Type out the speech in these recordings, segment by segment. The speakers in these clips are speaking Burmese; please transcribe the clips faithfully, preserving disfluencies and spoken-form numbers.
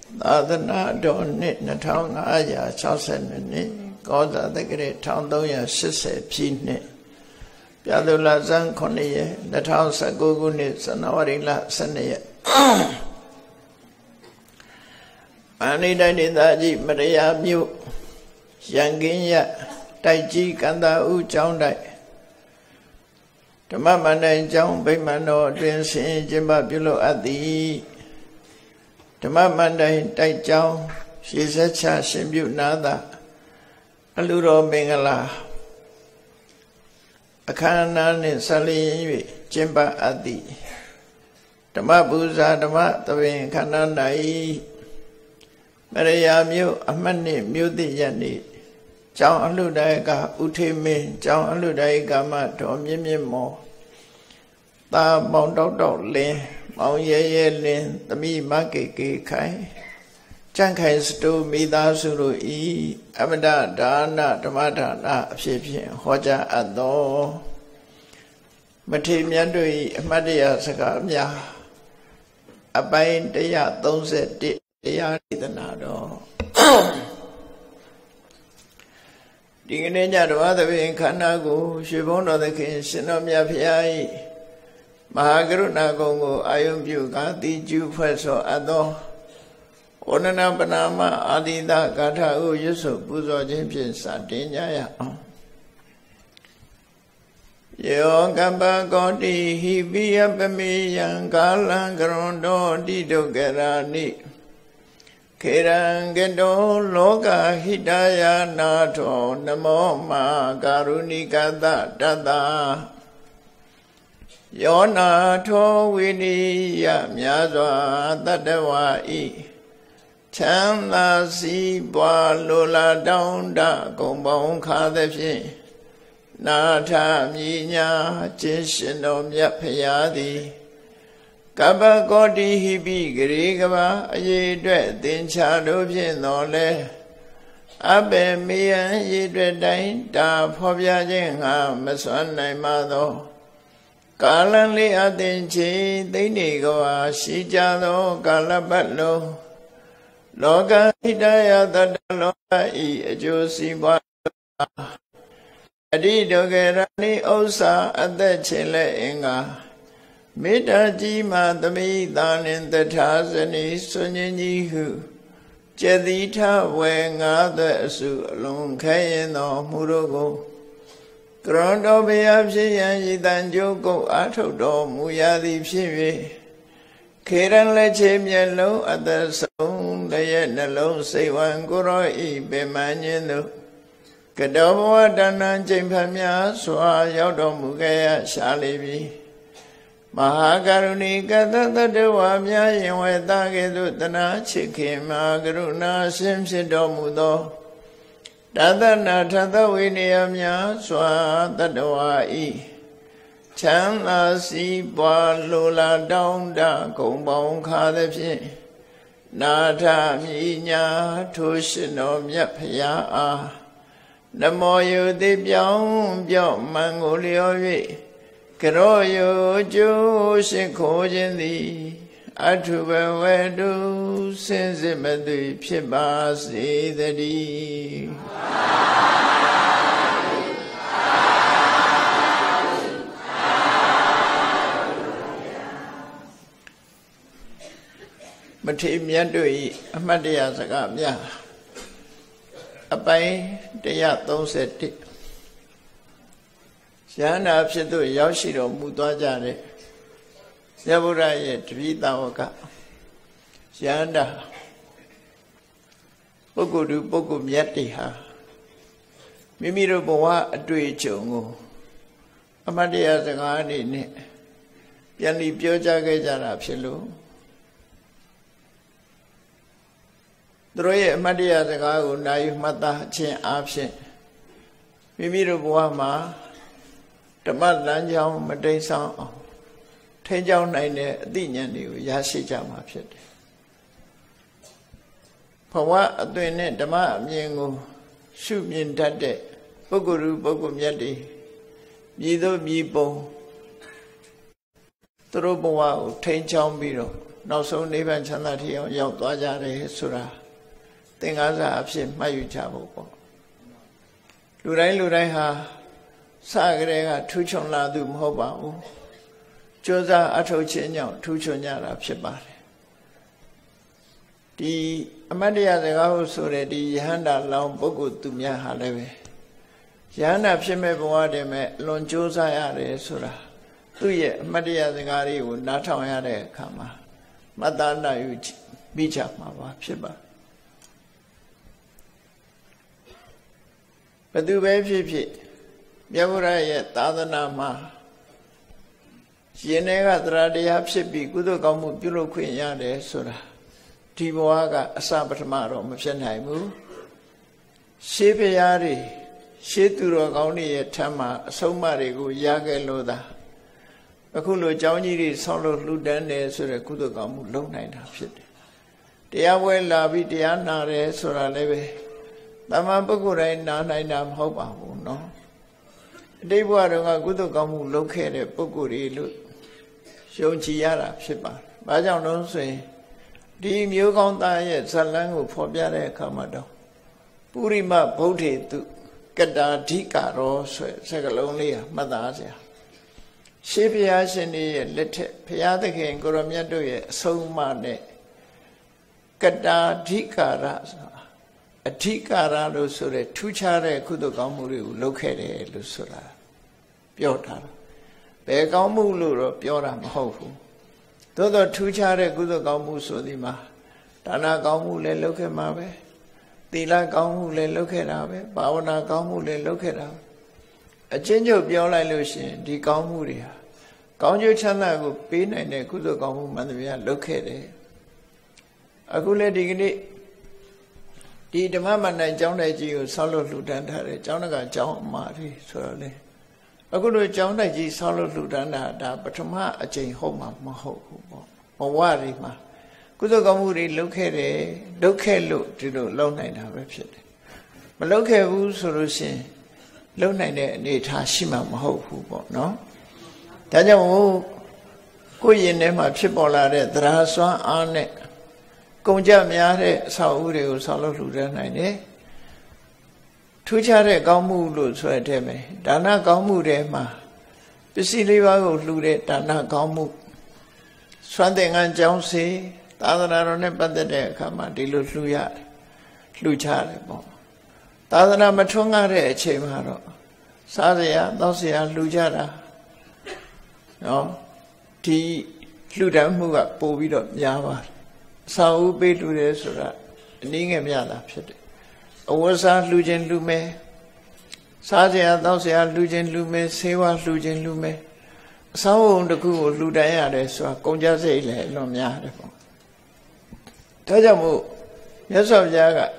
သာသနာတော်နှစ်နှစ်ထောင်ငါးရာ၆၂နှစ်ကောဇာတက္ကရာတစ်သုံးရာရှစ်ဆယ်ပြည့်နှစ်ပြာသူလဇန်ခုနှစ်ရက်နှစ်ထောင်၁၉ခုနှစ်ဇန်နဝါရီလ၁၂ရက်အနိဒိုင်ဒေသကြီးမရယာမြို့ရန်ကင်းရတိုက်ကြီးကန္တာဦးကျောင်းတိုက်ဓမ္မမန္တန်ကျောင်းဗိမာန်တော်အတွင်ဆင်ကျင်းပပြုလုပ်အပ်သည်ဓမ္မမန္တန်တိုက်ကျောင်းရေစက်ချရှင်ပြုနာသာအလူတော်မင်္ဂလာအခမ်းအနားနှင့်ဆက်လျင်၍ကျင်းပအပ်သည်ဓမ္မပူဇာဓမ္မသဘင်ခန္ဓာ၌မရယာမြို့အမှတ်နှင့်မြို့သစ်ရက်နေ့ကျောင်းအလှဒါယကဥထေမင်းကျောင်းအလှဒါယကမတော်မြင့်မြင့်မောသာပေါင်တောက်တောက်လင်းမောင်ရဲရဲလင်းသမီးမကေကေခိုင်ကြံ့ခိုင်စတိုမိသားစုတို့ဤအမဒဒါနဓမ္မဒါနအဖြစ်ဖြင့်ဟောကြားအပ်သောမထေရမြတ်တို့၏အမှတ်တရစကားများအပိုင်း၁၃၁တရားဒေသနာတော်ဒီကနေ့ညတော်သဘင်ခန္ဓာကိုရွှေဘုန်းတော်သခင်ရှင်တော်မြတ်ဖရာ၏မဟာကရုဏာကုံကိုအာယုံပြုကာတိကျူဖွဲ့ဆောအပ်သောဩနနာပနာမအာတိတဂါထာကိုရွတ်ဆိုပူဇော်ခြင်းဖြင့်စတင်ကြရအောင်ယောကပ္ပကောတိဟိပိယပမေယံကာလံကရွန်တောတိဒုက္ခရာနိခေရံကတောလောကဟိတယာနာထောနမောမာကာရုဏိကတတတယောနာထောဝိနိယမြာစွာတတဝါဤချမ်းသာစီးပွားလိုလားတောင်းတဂုံပေါင်းခါသဖြင့်နာထမြညာခြင်းရှင်တော်မြတ်ဖရာသည်ကပ္ပကောတိဟိပိဂရေကဘာအရေအတွက်သင်္ချာတို့ဖြင့်တော်လဲအဘေမေယံရေအတွက်တိုင်းတာဖော်ပြခြင်းငါမစွမ်းနိုင်ပါသောကာလလေးအသင်ချေသိနေကဘာရှိကြသောကာလပတ်လုံးလောကဟိတယတတလောကဤအကျိုးစီးပွားအတိဒုက္ခရဏိဥစ္စာအသက်ချေလက်အင်္ဂါမေတ္တာကြီးမှသမိသာနှင့်တထာဇနီဆွညင်ကြီးဟုကျက်တိထဝေငါးသက်အစုအလုံးခဲရင်တော်မူတို့ကိုကရွန်တော်ဘုရားဖြစ်ရန်ရည်တန်ကြိုးကုတ်အားထုတ်တော်မူရသည်ဖြစ်၍ခေရန်လက်ချေမျက်လုံးအသက်ဆုံးတရဲ့နှလုံးစိတ်ဝံကိုရောဤပင်မညင်းတို့ကတောဘဝတဏ္ဏကျိန်ဖတ်များစွာရောက်တော်မူခဲ့ရရှာလိပြီမဟာကရုဏီကတတတဝါများယင်ဝေတာကဲ့သို့တနာချစ်ခင်မဟာကရုဏာရှင်ဖြစ်တော်မူသောတသနာထသဝိနည်းများစွာတတဝါဤချမ်းသာစီးပွားလိုလားတောင်းတဂုံပေါင်းခါသဖြင့်နာထမြညာထိုရှင်တော်မြတ်ဖရာအားနမောယုတိပြောင်းပြော့မှန်ကိုလျော်၍ကရောယုကျိုးရှိခိုးခြင်းသည်အထုဘဝတုစင်စစ်မသွေဖြစ်ပါစေတည်းမထေရမြတ်တို့၏အမှတ်တရစကားများအပိုင်း၁၃၁ရဟန္တာဖြစ်သို့ရောက်ရှိတော်မူသွားကြတဲ့မြတ်ဗုဒ္ဓရဲ့တပည့်တော်ကရဟန္တာပုဂ္ဂိုလ်သူပုဂ္ဂိုလ်မြတ်တွေဟာမိမိတို့ဘဝအတွေ့အကြုံကိုအမှတ်တရစကားအနေနဲ့ပြန်ပြီးပြောကြားခဲ့ကြတာဖြစ်လို့သူတို့ရဲ့အမှတ်တရစကားကိုနာယူမှတ်သားခြင်းအပြင်မိမိတို့ဘဝမှာဓမ္မလမ်းကြောင်းမတိမ်ဆောင်အောင်ထိန်းကျောင်းနိုင်တဲ့အသိဉာဏ်တွေကိုရရှိကြမှာဖြစ်တယ်။ဘဝအသွင်နဲ့ဓမ္မအမြင်ကိုရှုမြင်တတ်တဲ့ပုဂ္ဂိုလ်ပုဂ္ဂိုလ်မြတ်တွေမြည်သို့မြည်ပုံသူတို့ဘဝကိုထိန်းချောင်းပြီးတော့နောက်ဆုံးနိဗ္ဗာန်ချမ်းသာထိအောင်ရောက်သွားကြတယ်ဆိုတာသင်္ခါရအဖြစ်မှတ်ယူကြဖို့ပေါ့လူတိုင်းလူတိုင်းဟာစကရေကထူးချွန်လာသူမဟုတ်ပါဘူးကြိုးစားအထောက်ချင်းကြောင့်ထူးချွန်ကြတာဖြစ်ပါတယ်ဒီအမတ်တရားစကားဟုတ်ဆိုတဲ့ဒီယဟန္တာလောင်းပုဂ္ဂိုလ်သူများဟာလည်းပဲယဟန္တာဖြစ်မဲ့ဘဝတည်းမဲ့လွန်ကြိုးစားရတယ်ဆိုတာသူ့ရဲ့အမတ်တရားစကားတွေကိုနားထောင်ရတဲ့အခါမှာမတ္တနာယူပြီးချမှာပါဖြစ်ပါဘယ်သူပဲဖြစ်ဖြစ်မြတ်ဗုဒ္ဓရဲ့သာသနာမှာရှင်တွေကသရတရားဖြစ်ပြီးကုသိုလ်ကောင်းမှုပြုလုပ်ခွင့်ရတယ်ဆိုတာဒီဘဝကအစပထမတော့မဖြစ်နိုင်ဘူးရှေးဘုရားတွေရှေးသူတော်ကောင်းတွေရဲ့ထမ်းမှာအဆုံးအမတွေကိုရခဲ့လို့သာအခုလိုเจ้าကြီးတွေဆောက်လို့လှူဒန်းတယ်ဆိုတဲ့ကုသိုလ်ကောင်းမှုလုပ်နိုင်တာဖြစ်တယ်တရားပွဲလာပြီးတရားနာတယ်ဆိုတာလည်းပဲတမန်ပုဂ္ဂိုလ်တိုင်းနာနိုင်တာမဟုတ်ပါဘူးเนาะအတိတ်ဘဝတုန်းကကုသိုလ်ကောင်းမှုလုပ်ခဲ့တဲ့ပုဂ္ဂိုလ်တွေလို့ယုံကြည်ရတာဖြစ်ပါတယ်။ဘာကြောင့်လဲဆိုရင်ဒီမျိုးကောင်းသားရဲ့ဇလန်းကိုဖော်ပြတဲ့အခါမှာတော့ပုရိမဗုဒ္ဓေတုကတာဓိကာရောဆိုတဲ့စကားလုံးလေးဟာမှတ်သားစရာရှေးဘုရားရှင်တွေရဲ့လက်ထက်ဘုရားသခင်ကိုရမြတ်တို့ရဲ့အဆုံးအမနဲ့ကတာဓိကာရဆိုတာအဓိကာရလို့ဆိုတဲ့ထူးခြားတဲ့ကုသိုလ်ကောင်းမှုတွေကိုလုပ်ခဲ့တယ်လို့ဆိုတာပြောထားတာဘယ်ကောင်းမှုလို့တော့ပြောတာမဟုတ်ဘူးသို့တော့ထူးခြားတဲ့ကုသိုလ်ကောင်းမှုဆိုဒီမှာဒါနကောင်းမှုလည်းလုပ်ခဲ့မှာပဲသီလကောင်းမှုလည်းလုပ်ခဲ့တာပဲဘာဝနာကောင်းမှုလည်းလုပ်ခဲ့တာအချင်းချုပ်ပြောလိုက်လို့ရှိရင်ဒီကောင်းမှုတွေဟာကောင်းကျိုးချမ်းသာကိုပေးနိုင်တဲ့ကုသိုလ်ကောင်းမှုမှန်သမျှလုပ်ခဲ့တယ်အခုလည်းဒီကနေ့ဒီဓမ္မမဏ္ဍိုင်ကျောင်းတိုက်ကြီးကိုဆောက်လို့လှူဒန်းထားတယ်ကျောင်းတကာကျောင်းအမာတွေဆိုတော့လေအခုလိုကျောင်းတိုက်ကြီးဆောက်လို့လှူဒန်းတာဒါပထမအကြိမ်ဟုတ်မှာမဟုတ်ဘူးပေါ့ဘဝတွေမှာကုသိုလ်ကောင်းမှုတွေလုပ်ခဲ့တယ်လုပ်ခဲ့လို့ဒီလိုလုပ်နိုင်တာပဲဖြစ်တယ်မလုပ်ခဲ့ဘူးဆိုလို့ရှိရင်လုပ်နိုင်တဲ့အနေအထားရှိမှာမဟုတ်ဘူးပေါ့နော်ဒါကြောင့်ကိုယ့်ရင်ထဲမှာဖြစ်ပေါ်လာတဲ့သရစွမ်းအားနဲ့ကုန်ကြများတဲ့အဆောက်အဦတွေကိုဆောက်လုပ်လှူဒန်းနိုင်တယ်ထူးခြားတဲ့ကောင်းမှုလို့ဆိုရတဲ့မယ်ဒါနကောင်းမှုတွေမှာပစ္စည်းလေးပါးကိုလှူတဲ့ဒါနကောင်းမှုစွမ်းသင်္ကန်းကျောင်းစီသာသနာတော်နဲ့ပတ်သက်တဲ့အခါမှာဒီလိုလှူရတယ်လှူချတယ်ပေါ့သာသနာမထွန်းကားတဲ့အချိန်မှာတော့စားစရာတောက်စရာလှူကြတာနော်ဒီလှူဒန်းမှုကပိုပြီးတော့များပါတယ်အစာအုပ်ပေးလှူတယ်ဆိုတာအနည်းငယ်များတာဖြစ်တယ်အဝတ်စားလှူခြင်းလှူမယ်စားစရာတောက်စရာလှူခြင်းလှူမယ်ဆေးဝါးလှူခြင်းလှူမယ်အစာအုပ်တစ်ခုကိုလှူဒန်းရတယ်ဆိုတာကုန်ကြစိတ်လည်းအလွန်များတယ်ပေါ့ဒါကြောင့်မို့မြတ်စွာဘုရားက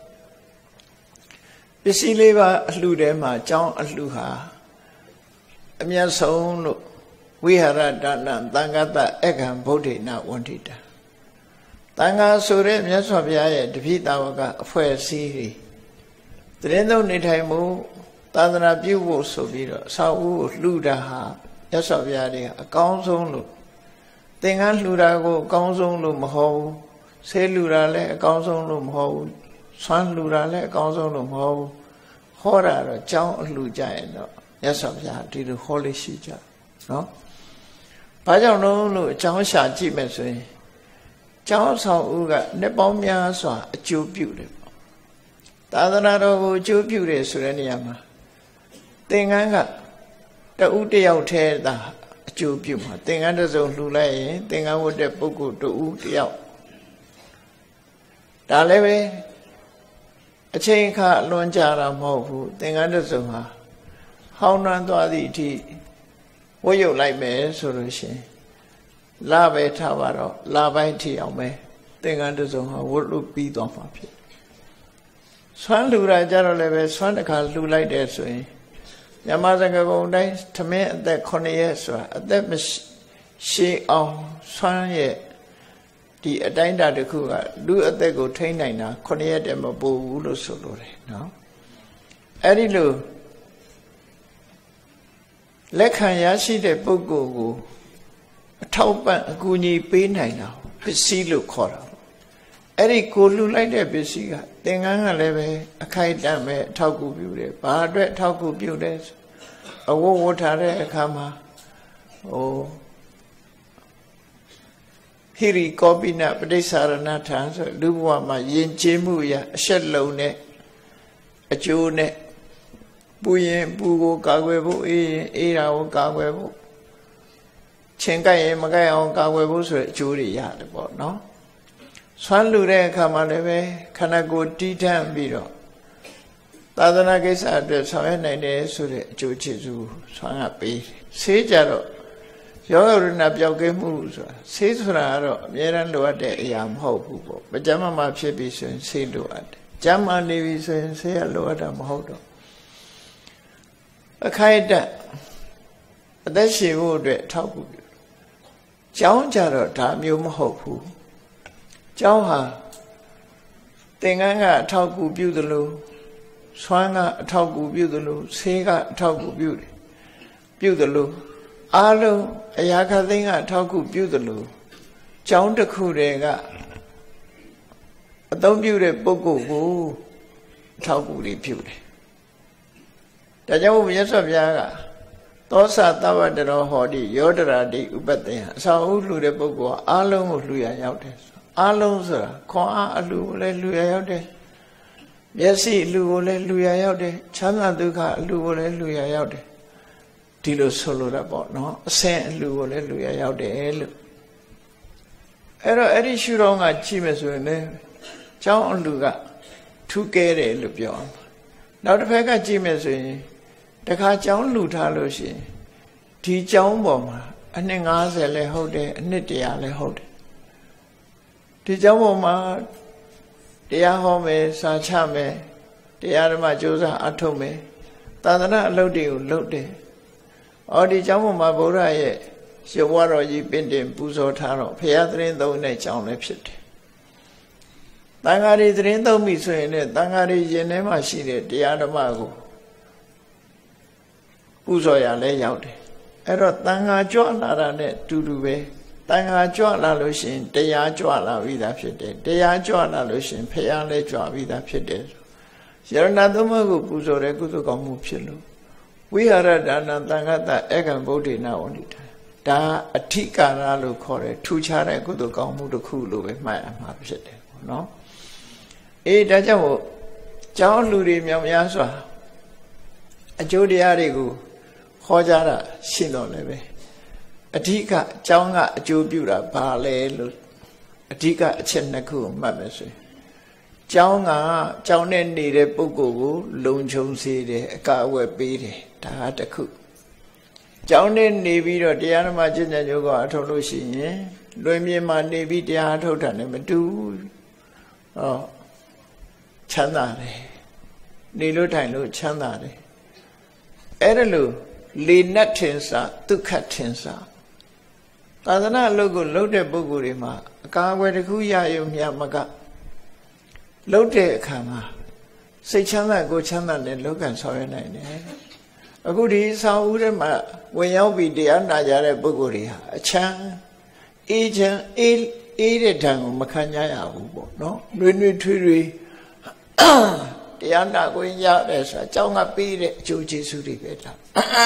ပစ္စည်းလေးပါအလှူထဲမှာကျောင်းအလှူဟာအမြတ်ဆုံးလို့ဝိဟာရဒါနသံဃတအက္ခံဗုဒ္ဓေနဝန္တိတာသံဃာဆိုတဲ့မြတ်စွာဘုရားရဲ့တပိတာဝကအဖွဲ့အစည်းတွေတရင်သုံးနေထိုင်မှုသာသနာပြုဖို့ဆိုပြီးတော့အဆောက်အဦကိုလှူတာဟာမြတ်စွာဘုရားတွေအကောင်းဆုံးလို့သင်္ကန်းလှူတာကိုအကောင်းဆုံးလို့မဟုတ်ဘူးဆေးလှူတာလည်းအကောင်းဆုံးလို့မဟုတ်ဘူးဆွမ်းလှူတာလည်းအကောင်းဆုံးလို့မဟုတ်ဘူးဟောတာတော့ကျောင်းအလှူကြရင်တော့မြတ်စွာဘုရားဒီလိုဟောလေးရှိကြနော်ဘာကြောင့်လို့လို့အကြောင်းရှာကြည့်မယ်ဆိုရင်ကျောင်းဆောင်ဦးကနှစ်ပေါင်းများစွာအကျိုးပြုတယ်ပေါ့သာသနာတော်ကိုအကျိုးပြုတယ်ဆိုတဲ့နေရာမှာသင်္ကန်းကတဦးတယောက်ထဲသာအကျိုးပြုမှာသင်္ကန်းတစ်စုံလှူလိုက်ရင်သင်္ကန်းဝတ်တဲ့ပုဂ္ဂိုလ်တဦးတယောက်ဒါလည်းပဲအချိန်အခါအလွန်ကြာတာမဟုတ်ဘူးသင်္ကန်းတစ်စုံဟာဟောင်းနှံသွားသည့်အထိဝတ်ရုပ်လိုက်မယ်ဆိုလို့ရှိရင်လာပဲထားပါတော့လာပိုင်းထီအောင်ပဲသင်္ကန်းတစ်စုံဟာဝတ်လို့ပြီးသွားမှာဖြစ်ဆွမ်းလှူတာကြတော့လည်းပဲဆွမ်းတစ်ခါလှူလိုက်တယ်ဆိုရင်ညမစကပုံတိုင်းထမင်းအသက်ခုနှစ်ရက်ဆိုတာအသက်ရှည်အောင်ဆွမ်းရဲ့ဒီအတိုင်းတာတစ်ခုကလူအသက်ကိုထိန်းနိုင်တာခုနှစ်ရက်တည်းမပိုဘူးလို့ဆိုလိုတယ်နော်အဲ့ဒီလိုလက်ခံရရှိတဲ့ပုဂ္ဂိုလ်ကိုအထောက်ပံ့အကူအညီပေးနိုင်တာပစ္စည်းလို့ခေါ်တာအဲ့ဒီကိုလှူလိုက်တဲ့ပစ္စည်းကသင်္ကန်းကလည်းပဲအခိုက်အတန့်ပဲအထောက်အကူပြုတယ်ဘာအတွက်အထောက်အကူပြုလဲအဝတ်ဝတ်ထားတဲ့အခါမှာဟိုဟိရိကောပိနပဋိစ္ဆာရဏထံဆိုလူဘဝမှာယဉ်ကျေးမှုရအရှက်လုံးနဲ့အကျိုးနဲ့ပူရင်ပူကိုကာကွယ်ဖို့အေးရင်အေးတာကိုကာကွယ်ဖို့ချင်းကြိုက်ရင်မကြိုက်အောင်ကာကွယ်ဖို့ဆိုတဲ့အကျိုးတွေရတယ်ပေါ့နော်ဆွမ်းလူတဲ့အခါမှာလည်းပဲခန္ဓာကိုယ်တီးထမ်းပြီးတော့သာသနာကိစ္စအတွက်ဆောင်ရွက်နိုင်တယ်ဆိုတဲ့အကျိုးကျေးဇူးဆွမ်းကပေးတယ်ဆေးကြတော့ယောဂရဏပျောက်ကင်းမှုဆိုတာဆေးဆိုတာကတော့အများရန်လိုအပ်တဲ့အရာမဟုတ်ဘူးပေါ့မကျမ်းမာဖြစ်ပြီးဆိုရင်ဆေးလိုအပ်တယ်ကျမ်းမာနေပြီဆိုရင်ဆေးရလိုအပ်တာမဟုတ်တော့အခိုက်အတန့်အသက်ရှင်ဖို့အတွက်ထောက်ကူပြုကျောင်းကြတော့ဒါမျိုးမဟုတ်ဘူးကျောင်းဟာသင်္ကန်းကအထောက်ကူပြုသလိုဆွမ်းကအထောက်ကူပြုသလိုဆေးကအထောက်ကူပြုတယ်ပြုသလိုအားလုံးအရာခသိန်းကအထောက်ကူပြုသလိုကျောင်းတစ်ခုတည်းကအသုံးပြုတဲ့ပုဂ္ဂိုလ်ကိုအထောက်ကူတွေပြုတယ်ဒါကြောင့်မြတ်စွာဘုရားကသောစသဗ္ဗတရောဟောတိယောတရာတိဥပတ္တယအဆောင်ဥလှူတဲ့ပုဂ္ဂိုလ်ကအားလုံးကိုလှူရရောက်တယ်အားလုံးဆိုတာခွန်အားအလှူကိုလည်းလှူရရောက်တယ်မျက်စိအလှူကိုလည်းလှူရရောက်တယ်ချမ်းသာဒုက္ခအလှူကိုလည်းလှူရရောက်တယ်ဒီလိုဆိုလိုတာပေါ့နော်အစင်အလှူကိုလည်းလှူရရောက်တယ်လို့အဲ့တော့အဲ့ဒီရှုထောင့်ကကြည့်မယ်ဆိုရင်လည်းကျောင်းအလှူကထူးကဲတယ်လို့ပြောအောင်နောက်တစ်ဖက်ကကြည့်မယ်ဆိုရင်တခါကျောင်းလှူထားလို့ရှိရင်ဒီကျောင်းပေါ်မှာအနှစ်၅၀လည်းဟုတ်တယ်အနှစ်၁၀၀လည်းဟုတ်တယ်ဒီကျောင်းပေါ်မှာတရားဟောမယ်စာချမယ်တရားဓမ္မကြိုးစားအထုတ်မယ်သာသနာအလုပ်တွေကိုလုပ်တယ်အော်ဒီကျောင်းပေါ်မှာဗုဒ္ဓရဲ့ရုပ်ဝါတော်ကြီးပင့်တင်ပူဇော်ထားတော့ဘုရားသခင်သုံးတဲ့ကျောင်းလည်းဖြစ်တယ်တန်ဃာတွေသရင်သုံးပြီဆိုရင်လည်းတန်ဃာတွေရင်ထဲမှာရှိတဲ့တရားဓမ္မကိုပူဇော်ရလဲရောက်တယ်အဲ့တော့တန်ဃာကြွလာတာနဲ့တူတူပဲတန်ဃာကြွလာလို့ရှိရင်တရားကြွလာပြီးသားဖြစ်တယ်တရားကြွလာလို့ရှိရင်ဘုရားလည်းကြွပြီးသားဖြစ်တယ်ယရဏသုံးပါးကိုပူဇော်တဲ့ကုသိုလ်ကောင်းမှုဖြစ်လို့ဝိဟာရဒါနသံဃတဧကံဗုဒ္ဓေနဝန္တိတာဒါအထိကာရလို့ခေါ်တယ်ထူခြားတဲ့ကုသိုလ်ကောင်းမှုတစ်ခုလို့ပဲမှတ်ရမှာဖြစ်တယ်ပေါ့နော်အေးဒါကြောင့်ကျောင်းလူတွေမြောက်များစွာအကျိုးတရားတွေကိုခေါ်ကြတာရှင်းတော့လည်းပဲအဓိကကျောင်းကအကျိုးပြုတာဘာလဲလို့အဓိကအချက်နှစ်ခုကိုမှတ်မယ်ဆိုရင်ကျောင်းကကျောင်းနဲ့နေတဲ့ပုဂ္ဂိုလ်ကိုလုံခြုံစေတယ်အကာအကွယ်ပေးတယ်ဒါကတစ်ခုကျောင်းနဲ့နေပြီးတော့တရားဓမ္မကျင့်ကြံကြိုးကအထုတ်လို့ရှိရင်လွင်မြေမှာနေပြီးတရားထုတ်တာနဲ့မတူဘူးဟောချမ်းသာတယ်နေလို့ထိုင်လို့ချမ်းသာတယ်အဲ့ဒါလို့လေနတ်ထင်စာဒုက္ခထင်စာသာသနာအလုပ်ကိုလုပ်တဲ့ပုဂ္ဂိုလ်တွေမှာအကာအကွယ်တစ်ခုရရုံမျှမကလုပ်တဲ့အခါမှာစိတ်ချမ်းသာကိုယ်ချမ်းသာနဲ့လောကဆောင်ရနိုင်တယ်အခုဒီဆောင်ဦးထဲမှာဝင်ရောက်ပြီးတရားနာကြတဲ့ပုဂ္ဂိုလ်တွေဟာအချမ်းအေးချမ်းအေးအေးတဲ့ဓာတ်ကိုမခံကြရဘူးပေါ့နော်နှွေးနှွေးထွေးထွေးတရားနာကိုရတယ်ဆိုတာအကြောင်းကပြီးတဲ့အကျိုးကျေးဇူးတွေပဲဒါ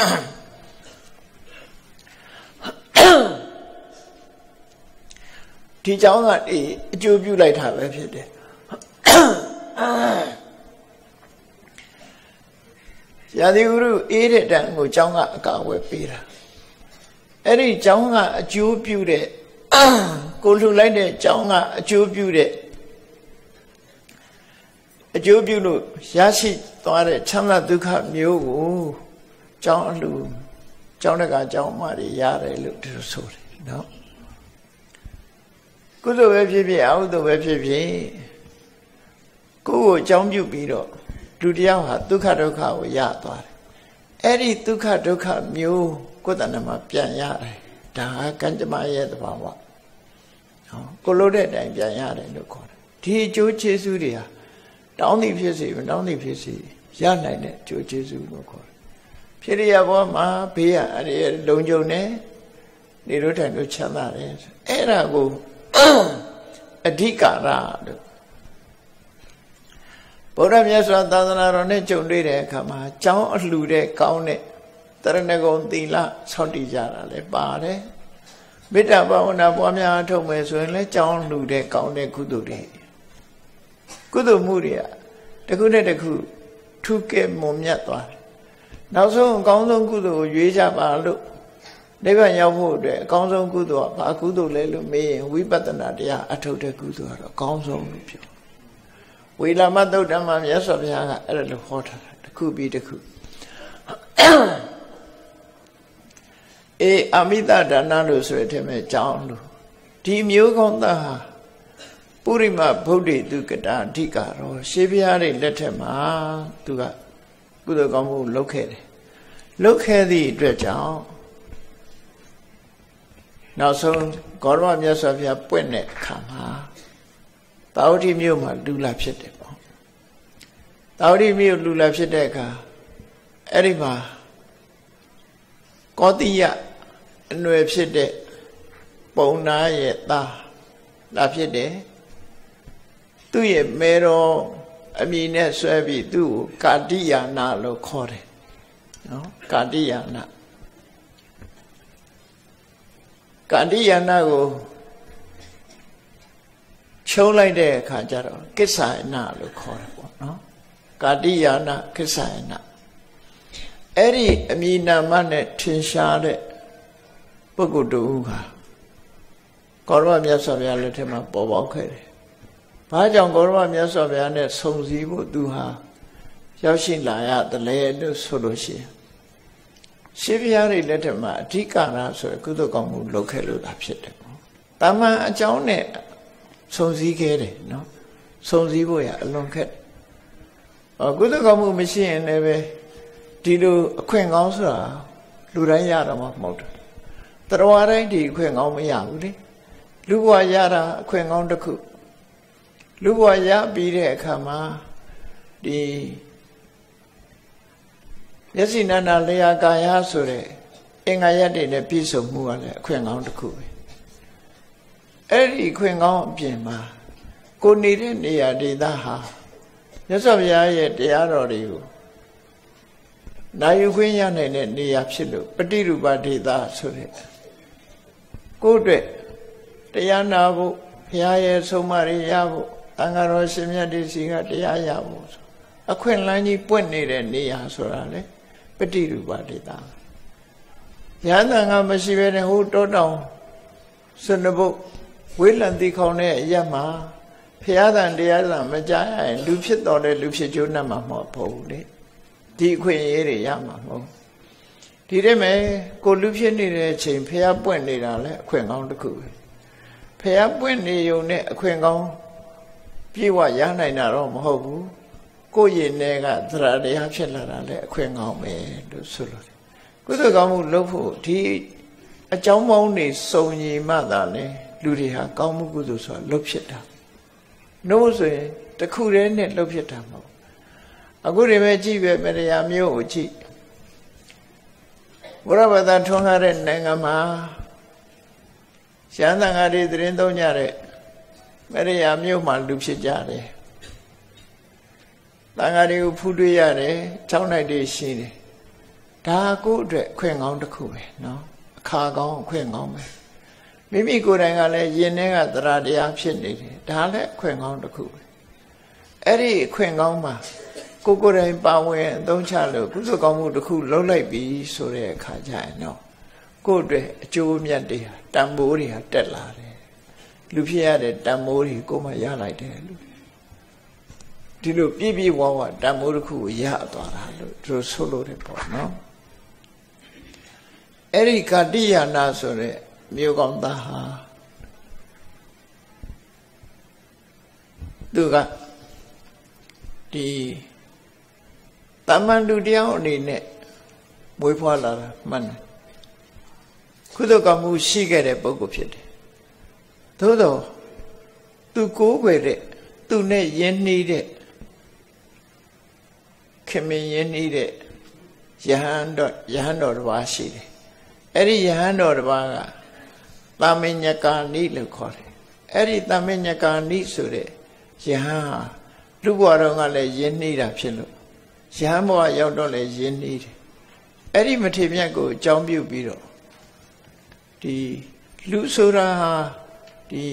ဒီအကြောင်းကနေအကျိုးပြုလိုက်တာပဲဖြစ်တယ်ရာသီဥတုအေးတဲ့တန်ကိုအကြောင်းကအကာအကွယ်ပေးတာအဲ့ဒီအကြောင်းကအကျိုးပြုတဲ့ကိုလှူလိုက်တဲ့အကြောင်းကအကျိုးပြုတဲ့အကျိုးပြုလို့ရရှိသွားတဲ့ချမ်းသာဒုက္ခမျိုးကိုကျောင်းအလှူကျောင်းတကာကျောင်းမတွေရတယ်လို့ဒီလိုဆိုတယ်နော်ကုသိုလ်ပဲဖြစ်ဖြစ်အကုသိုလ်ပဲဖြစ်ဖြစ်ကိုယ်ကိုအကြောင်းပြုပြီးတော့လူတယောက်ဟာဒုက္ခဒုက္ခကိုရသွားတယ်အဲ့ဒီဒုက္ခဒုက္ခမျိုးကိုယ်တဏ္ဍမှာပြန်ရတယ်ဒါကကံကြမ္မာရဲ့သဘာဝဟောကိုလို့တဲ့အတိုင်းပြန်ရတယ်လို့ခေါ်တယ်ဒီအကျိုးကျေးဇူးတွေဟာတောင်းသည်ဖြစ်စေမတောင်းသည်ဖြစ်စေရနိုင်တဲ့အကျိုးကျေးဇူးလို့ခေါ်တယ်ဖြစ်ရဘောမှာဘေးရအဲ့ဒီလုံခြုံနေနေလို့ထိုင်လို့ချမ်းသာတယ်အဲ့ဒါကိုထအဓိကရလို့ဗုဒ္ဓမြတ်စွာသာသနာတော်နဲ့ကြုံတွေ့တဲ့အခါမှာကျောင်းအလှူတဲ့ကောင်းတဲ့တရဏဂုံသီလဆောက်တည်ကြတာလည်းပါတယ်မေတ္တာဘာဝနာပွားများအထုတ်မယ်ဆိုရင်လည်းကျောင်းလှူတဲ့ကောင်းတဲ့ကုသိုလ်တွေကုသိုလ်မှုတွေကတစ်ခုနဲ့တစ်ခုထူးကဲမွန်မြတ်သွားတယ်နောက်ဆုံးအကောင်းဆုံးကုသိုလ်ကိုရွေးကြပါလို့နိဗ္ဗာန်ရောက်ဖို့အတွက်အကောင်းဆုံးကုသိုလ်ကဘာကုသိုလ်လဲလို့မေးရင်ဝိပဿနာတရားအထုတ်တဲ့ကုသိုလ်ကတော့အကောင်းဆုံးလို့ပြောဝေလာမသုတ်တံမှာမြတ်စွာဘုရားကအဲ့ဒါလိုဟောထားတာတစ်ခုပြီးတစ်ခုအေးအမိတဒါနလို့ဆိုရတဲ့မဲ့ကြောင်းလို့ဒီမျိုးကောင်းသားဟာပုရိမဗုဒ္ဓေသူကတာအဓိကတော့ရှေးဘုရားတွေလက်ထက်မှာသူကကုသိုလ်ကောင်းမှုလုပ်ခဲ့တယ်လုပ်ခဲ့သည့်အတွက်ကြောင့်နောက်ဆုံးဂေါရမမြတ်စွာဘုရားပွင့်တဲ့အခါမှာတာဝတိမြို့မှာလူလာဖြစ်တယ်ပေါ့တာဝတိမြို့လူလာဖြစ်တဲ့အခါအဲ့ဒီမှာကောတိယအနွယ်ဖြစ်တဲ့ပုံနာရဲ့သားလာဖြစ်တယ်သူ့ရဲ့မေတော်အမည်နဲ့ဆွဲပြီးသူ့ကိုကာတိယာနာလို့ခေါ်တယ်နော်ကာတိယာနာကာတိယာနာကိုချုံးလိုက်တဲ့အခါကျတော့ကိစ္ဆာယနာလို့ခေါ်တယ်ပေါ့နော်ကာတိယာနာကိစ္ဆာယနာအဲ့ဒီအမည်နာမနဲ့ထင်ရှားတဲ့ပုဂ္ဂိုလ်တူဟာကောရမမြတ်စွာဘုရားလက်ထက်မှာပေါ်ပေါက်ခဲ့တယ်။ဘာကြောင့်ကောရမမြတ်စွာဘုရားနဲ့ဆုံစည်းဖို့သူဟာရောက်ရှိလာရတယ်လဲလို့ဆိုလို့ရှိရင်ရှေးဘုရားတွေလက်ထက်မှာအဓိကရဆိုရကုသိုလ်ကောင်းမှုလုပ်ခဲ့လို့သာဖြစ်တယ်ပေါ့။တာမန်အကြောင်းနဲ့ဆုံစည်းခဲ့တယ်နော်။ဆုံစည်းဖို့ရအလွန်ခက်တယ်။အော်ကုသိုလ်ကောင်းမှုမရှိရင်လည်းပဲဒီလိုအခွင့်ကောင်းဆိုတာလူတိုင်းရတာမှမဟုတ်ဘူး။တရားတိုင်းဒီအခွင့်ကောင်းမရဘူးလေ။လူဘဝရတာအခွင့်ကောင်းတစ်ခုလူဘဝရပြီးတဲ့အခါမှာဒီမျက်စိနာနာလျာကာယဆိုတဲ့အင်္ဂါရက်တွေနဲ့ပြည့်စုံမှုကလည်းအခွင့်ကောင်းတစ်ခုပဲအဲ့ဒီအခွင့်ကောင်းအပြင်မှာကိုနေတဲ့နေရာဒေသဟာမြတ်စွာဘုရားရဲ့တရားတော်တွေကိုနိုင်ယူခွင့်ရနိုင်တဲ့နေရာဖြစ်လို့ပฏิရူပဒေသဆိုတဲ့ကိုယ့်အတွက်တရားနာဖို့ဘုရားရဲ့ဆုံးမတွေရဖို့တန်ဃာတော်ရှင်မြတ်တွေစီကတရားရဖို့အခွင့်အလမ်းကြီးပွင့်နေတဲ့နေရာဆိုတာလေပฏิရူပဒေသရဟန္တာကမရှိဘဲနဲ့ဟိုတောတောင်စွနဘုတ်ဝေးလံတိခေါင်တဲ့အရက်မှာဘုရားတန်တရားတန်မကြားရရင်လူဖြစ်တော်တဲ့လူဖြစ်ကျိုးနဲ့မှာမဟုတ်ဘူးလေဒီအခွင့်အရေးတွေရမှာမဟုတ်ဒီတည်းမဲ့ကိုလူဖြစ်နေတဲ့အချိန်ဘုရားပွင့်နေတာလဲအခွင့်ကောင်းတစ်ခုပဲဘုရားပွင့်နေုံနဲ့အခွင့်ကောင်းပြေဝရနိုင်တာတော့မဟုတ်ဘူးကိုယ့်ရင်ထဲကသရတရားဖြစ်လာတာလဲအခွင့်ကောင်းပဲလို့ဆိုလို့ကုသိုလ်ကောင်းမှုလုပ်ဖို့ဒီအကြောင်းပေါင်းတွေစုံညီမှသာလဲလူတွေဟာကောင်းမှုကုသိုလ်ဆိုတာလုပ်ဖြစ်တာနှိုးဆိုရင်တခုတည်းနဲ့လုပ်ဖြစ်တာမဟုတ်အခုဒီမဲ့ကြည့်ပဲမတရားမျိုးကိုကြည့်ဘုရားဘာသာထွန်းကားတဲ့နိုင်ငံမှာရှမ်းသံဃာတွေသတင်းသုံးကြတဲ့မရယာမြို့မှာလူဖြစ်ကြတယ်သံဃာတွေကိုဖူးတွေးရတယ်၆နိုင်တွေရှိတယ်ဒါကိုအတွက်အခွင့်ကောင်းတစ်ခုပဲเนาะအခါကောင်းအခွင့်ကောင်းပဲမိမိကိုယ်တိုင်ကလည်းယင်ထဲကသရတရားဖြစ်နေတယ်ဒါလည်းအခွင့်ကောင်းတစ်ခုပဲအဲ့ဒီအခွင့်ကောင်းမှာကိုကိုယ်တိုင်ပါဝင်အသုံးချလို့ကုသိုလ်ကောင်းမှုတစ်ခုလုပ်လိုက်ပြီဆိုတဲ့အခါကျရင်တော့ကိုယ့်အတွက်အကျိုးမြတ်တွေဟာတန်ဖိုးတွေဟာတက်လာတယ်လူဖြစ်ရတဲ့တန်ဖိုးတွေကိုမှရလိုက်တယ်လို့ဒီလိုပြည့်ပြည့်ဝဝတန်ဖိုးတစ်ခုကိုရသွားတာလို့သူဆိုလို့တယ်ပေါ့နော်အဲ့ဒီကာတိယာနာဆိုတဲ့မြို့ကောင်းသားဟာသူကဒီတမန်တူတရားအနေနဲ့မွေးဖွားလာတာမှန်တယ်ကုသိုလ်ကောင်းမှုရှိခဲ့တဲ့ပုဂ္ဂိုလ်ဖြစ်တယ်သို့တော့သူကိုးကွယ်တဲ့သူနဲ့ယဉ်နှီးတဲ့ခင်မင်းယဉ်နှီးတဲ့ယဟန်တော်ယဟန်တော်တစ်ပါးရှိတယ်အဲ့ဒီယဟန်တော်တစ်ပါးကသာမညကာနိလို့ခေါ်တယ်အဲ့ဒီသမညကာနိဆိုတဲ့ယဟန်ဟာလူဘဝတော်ကလည်းယဉ်နှီးတာဖြစ်လို့ယဟန်ဘဝရောက်တော့လည်းယဉ်နှီးတယ်အဲ့ဒီမထေမြတ်ကိုအကြောင်းပြုပြီးတော့ဒီလူဆိုတာဟာဒီ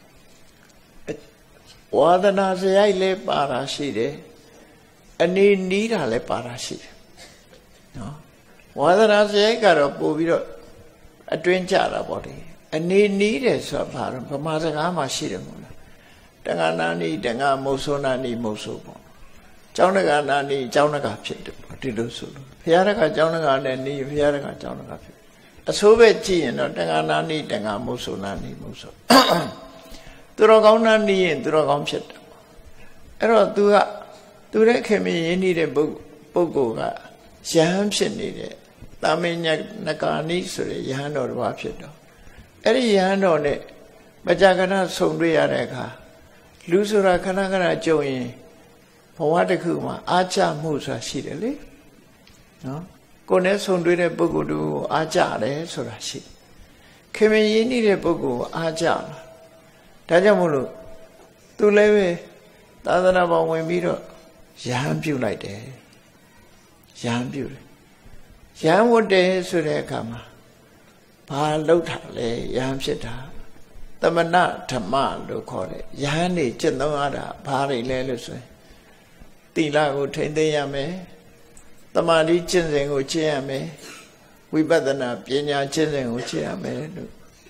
ဝါဒနာစရိုက်လည်းပါတာရှိတယ်အနေနီးတာလည်းပါတာရှိတယ်နော်ဝါဒနာစရိုက်ကတော့ပို့ပြီးတော့အတွင်းကြတာပေါ့လေအနေနီးတယ်ဆိုတာဘာလို့ဗမာစကားမှာရှိတယ်မို့လားတက္ကနာနီတက္ကမုတ်ဆိုနာနီမုတ်ဆိုပေါ့ကျောင်းတက္ကနာနီကျောင်းတက္ကဖြစ်တယ်ပေါ့ဒီလိုဆိုလို့ဘုရားတက္ကကျောင်းတက္ကနဲ့နီဘုရားတက္ကကျောင်းတက္ကဖြစ်အဆိုးပဲကြည့်ရင်တော့တက္ကနာနီတက္ကမုတ်ဆိုနာနီမုတ်ဆိုသူတော်ကောင်းနာနီရင်သူတော်ကောင်းဖြစ်တယ်အဲ့တော့ तू ကသူတဲ့ခင်မင်းရင်းနေတဲ့ပုဂ္ဂိုလ်ကယဟန်ဖြစ်နေတဲ့တာမညနကာနိဆိုတဲ့ယဟန်တော်တစ်ပါးဖြစ်တော့အဲ့ဒီယဟန်တော်နဲ့မကြာခဏဆုံတွေ့ရတဲ့အခါလူဆိုတာခဏခဏကြုံရင်ဘဝတစ်ခုမှာအားကျမှုဆိုတာရှိတယ်လေနော်ကိုယ်နဲ့ဆုံတွေ့တဲ့ပုဂ္ဂိုလ်တို့ကိုအားကျတယ်ဆိုတာရှိခင်မင်းရင်းနေတဲ့ပုဂ္ဂိုလ်ကိုအားကျလားဒါကြောင့်မို့လို့သူလည်းပဲသာသနာ့ဘောင်ဝင်ပြီးတော့ယဟန်ပြုလိုက်တယ်ယဟန်ပြုတယ်ယဟန်ဝတ်တယ်ဆိုတဲ့အခါမှာဘာလောက်တာလဲယဟန်ဖြစ်တာသမဏဓမ္မလို့ခေါ်တယ်ယဟန်နေကျင့်သုံးရတာဘာတွေလဲလို့ဆိုရင်သီလကိုထိန်းသိမ်းရမယ်သမာဓိကျင့်စဉ်ကိုကျင့်ရမယ်ဝိပဿနာပညာကျင့်စဉ်ကိုကျင့်ရမယ်လို့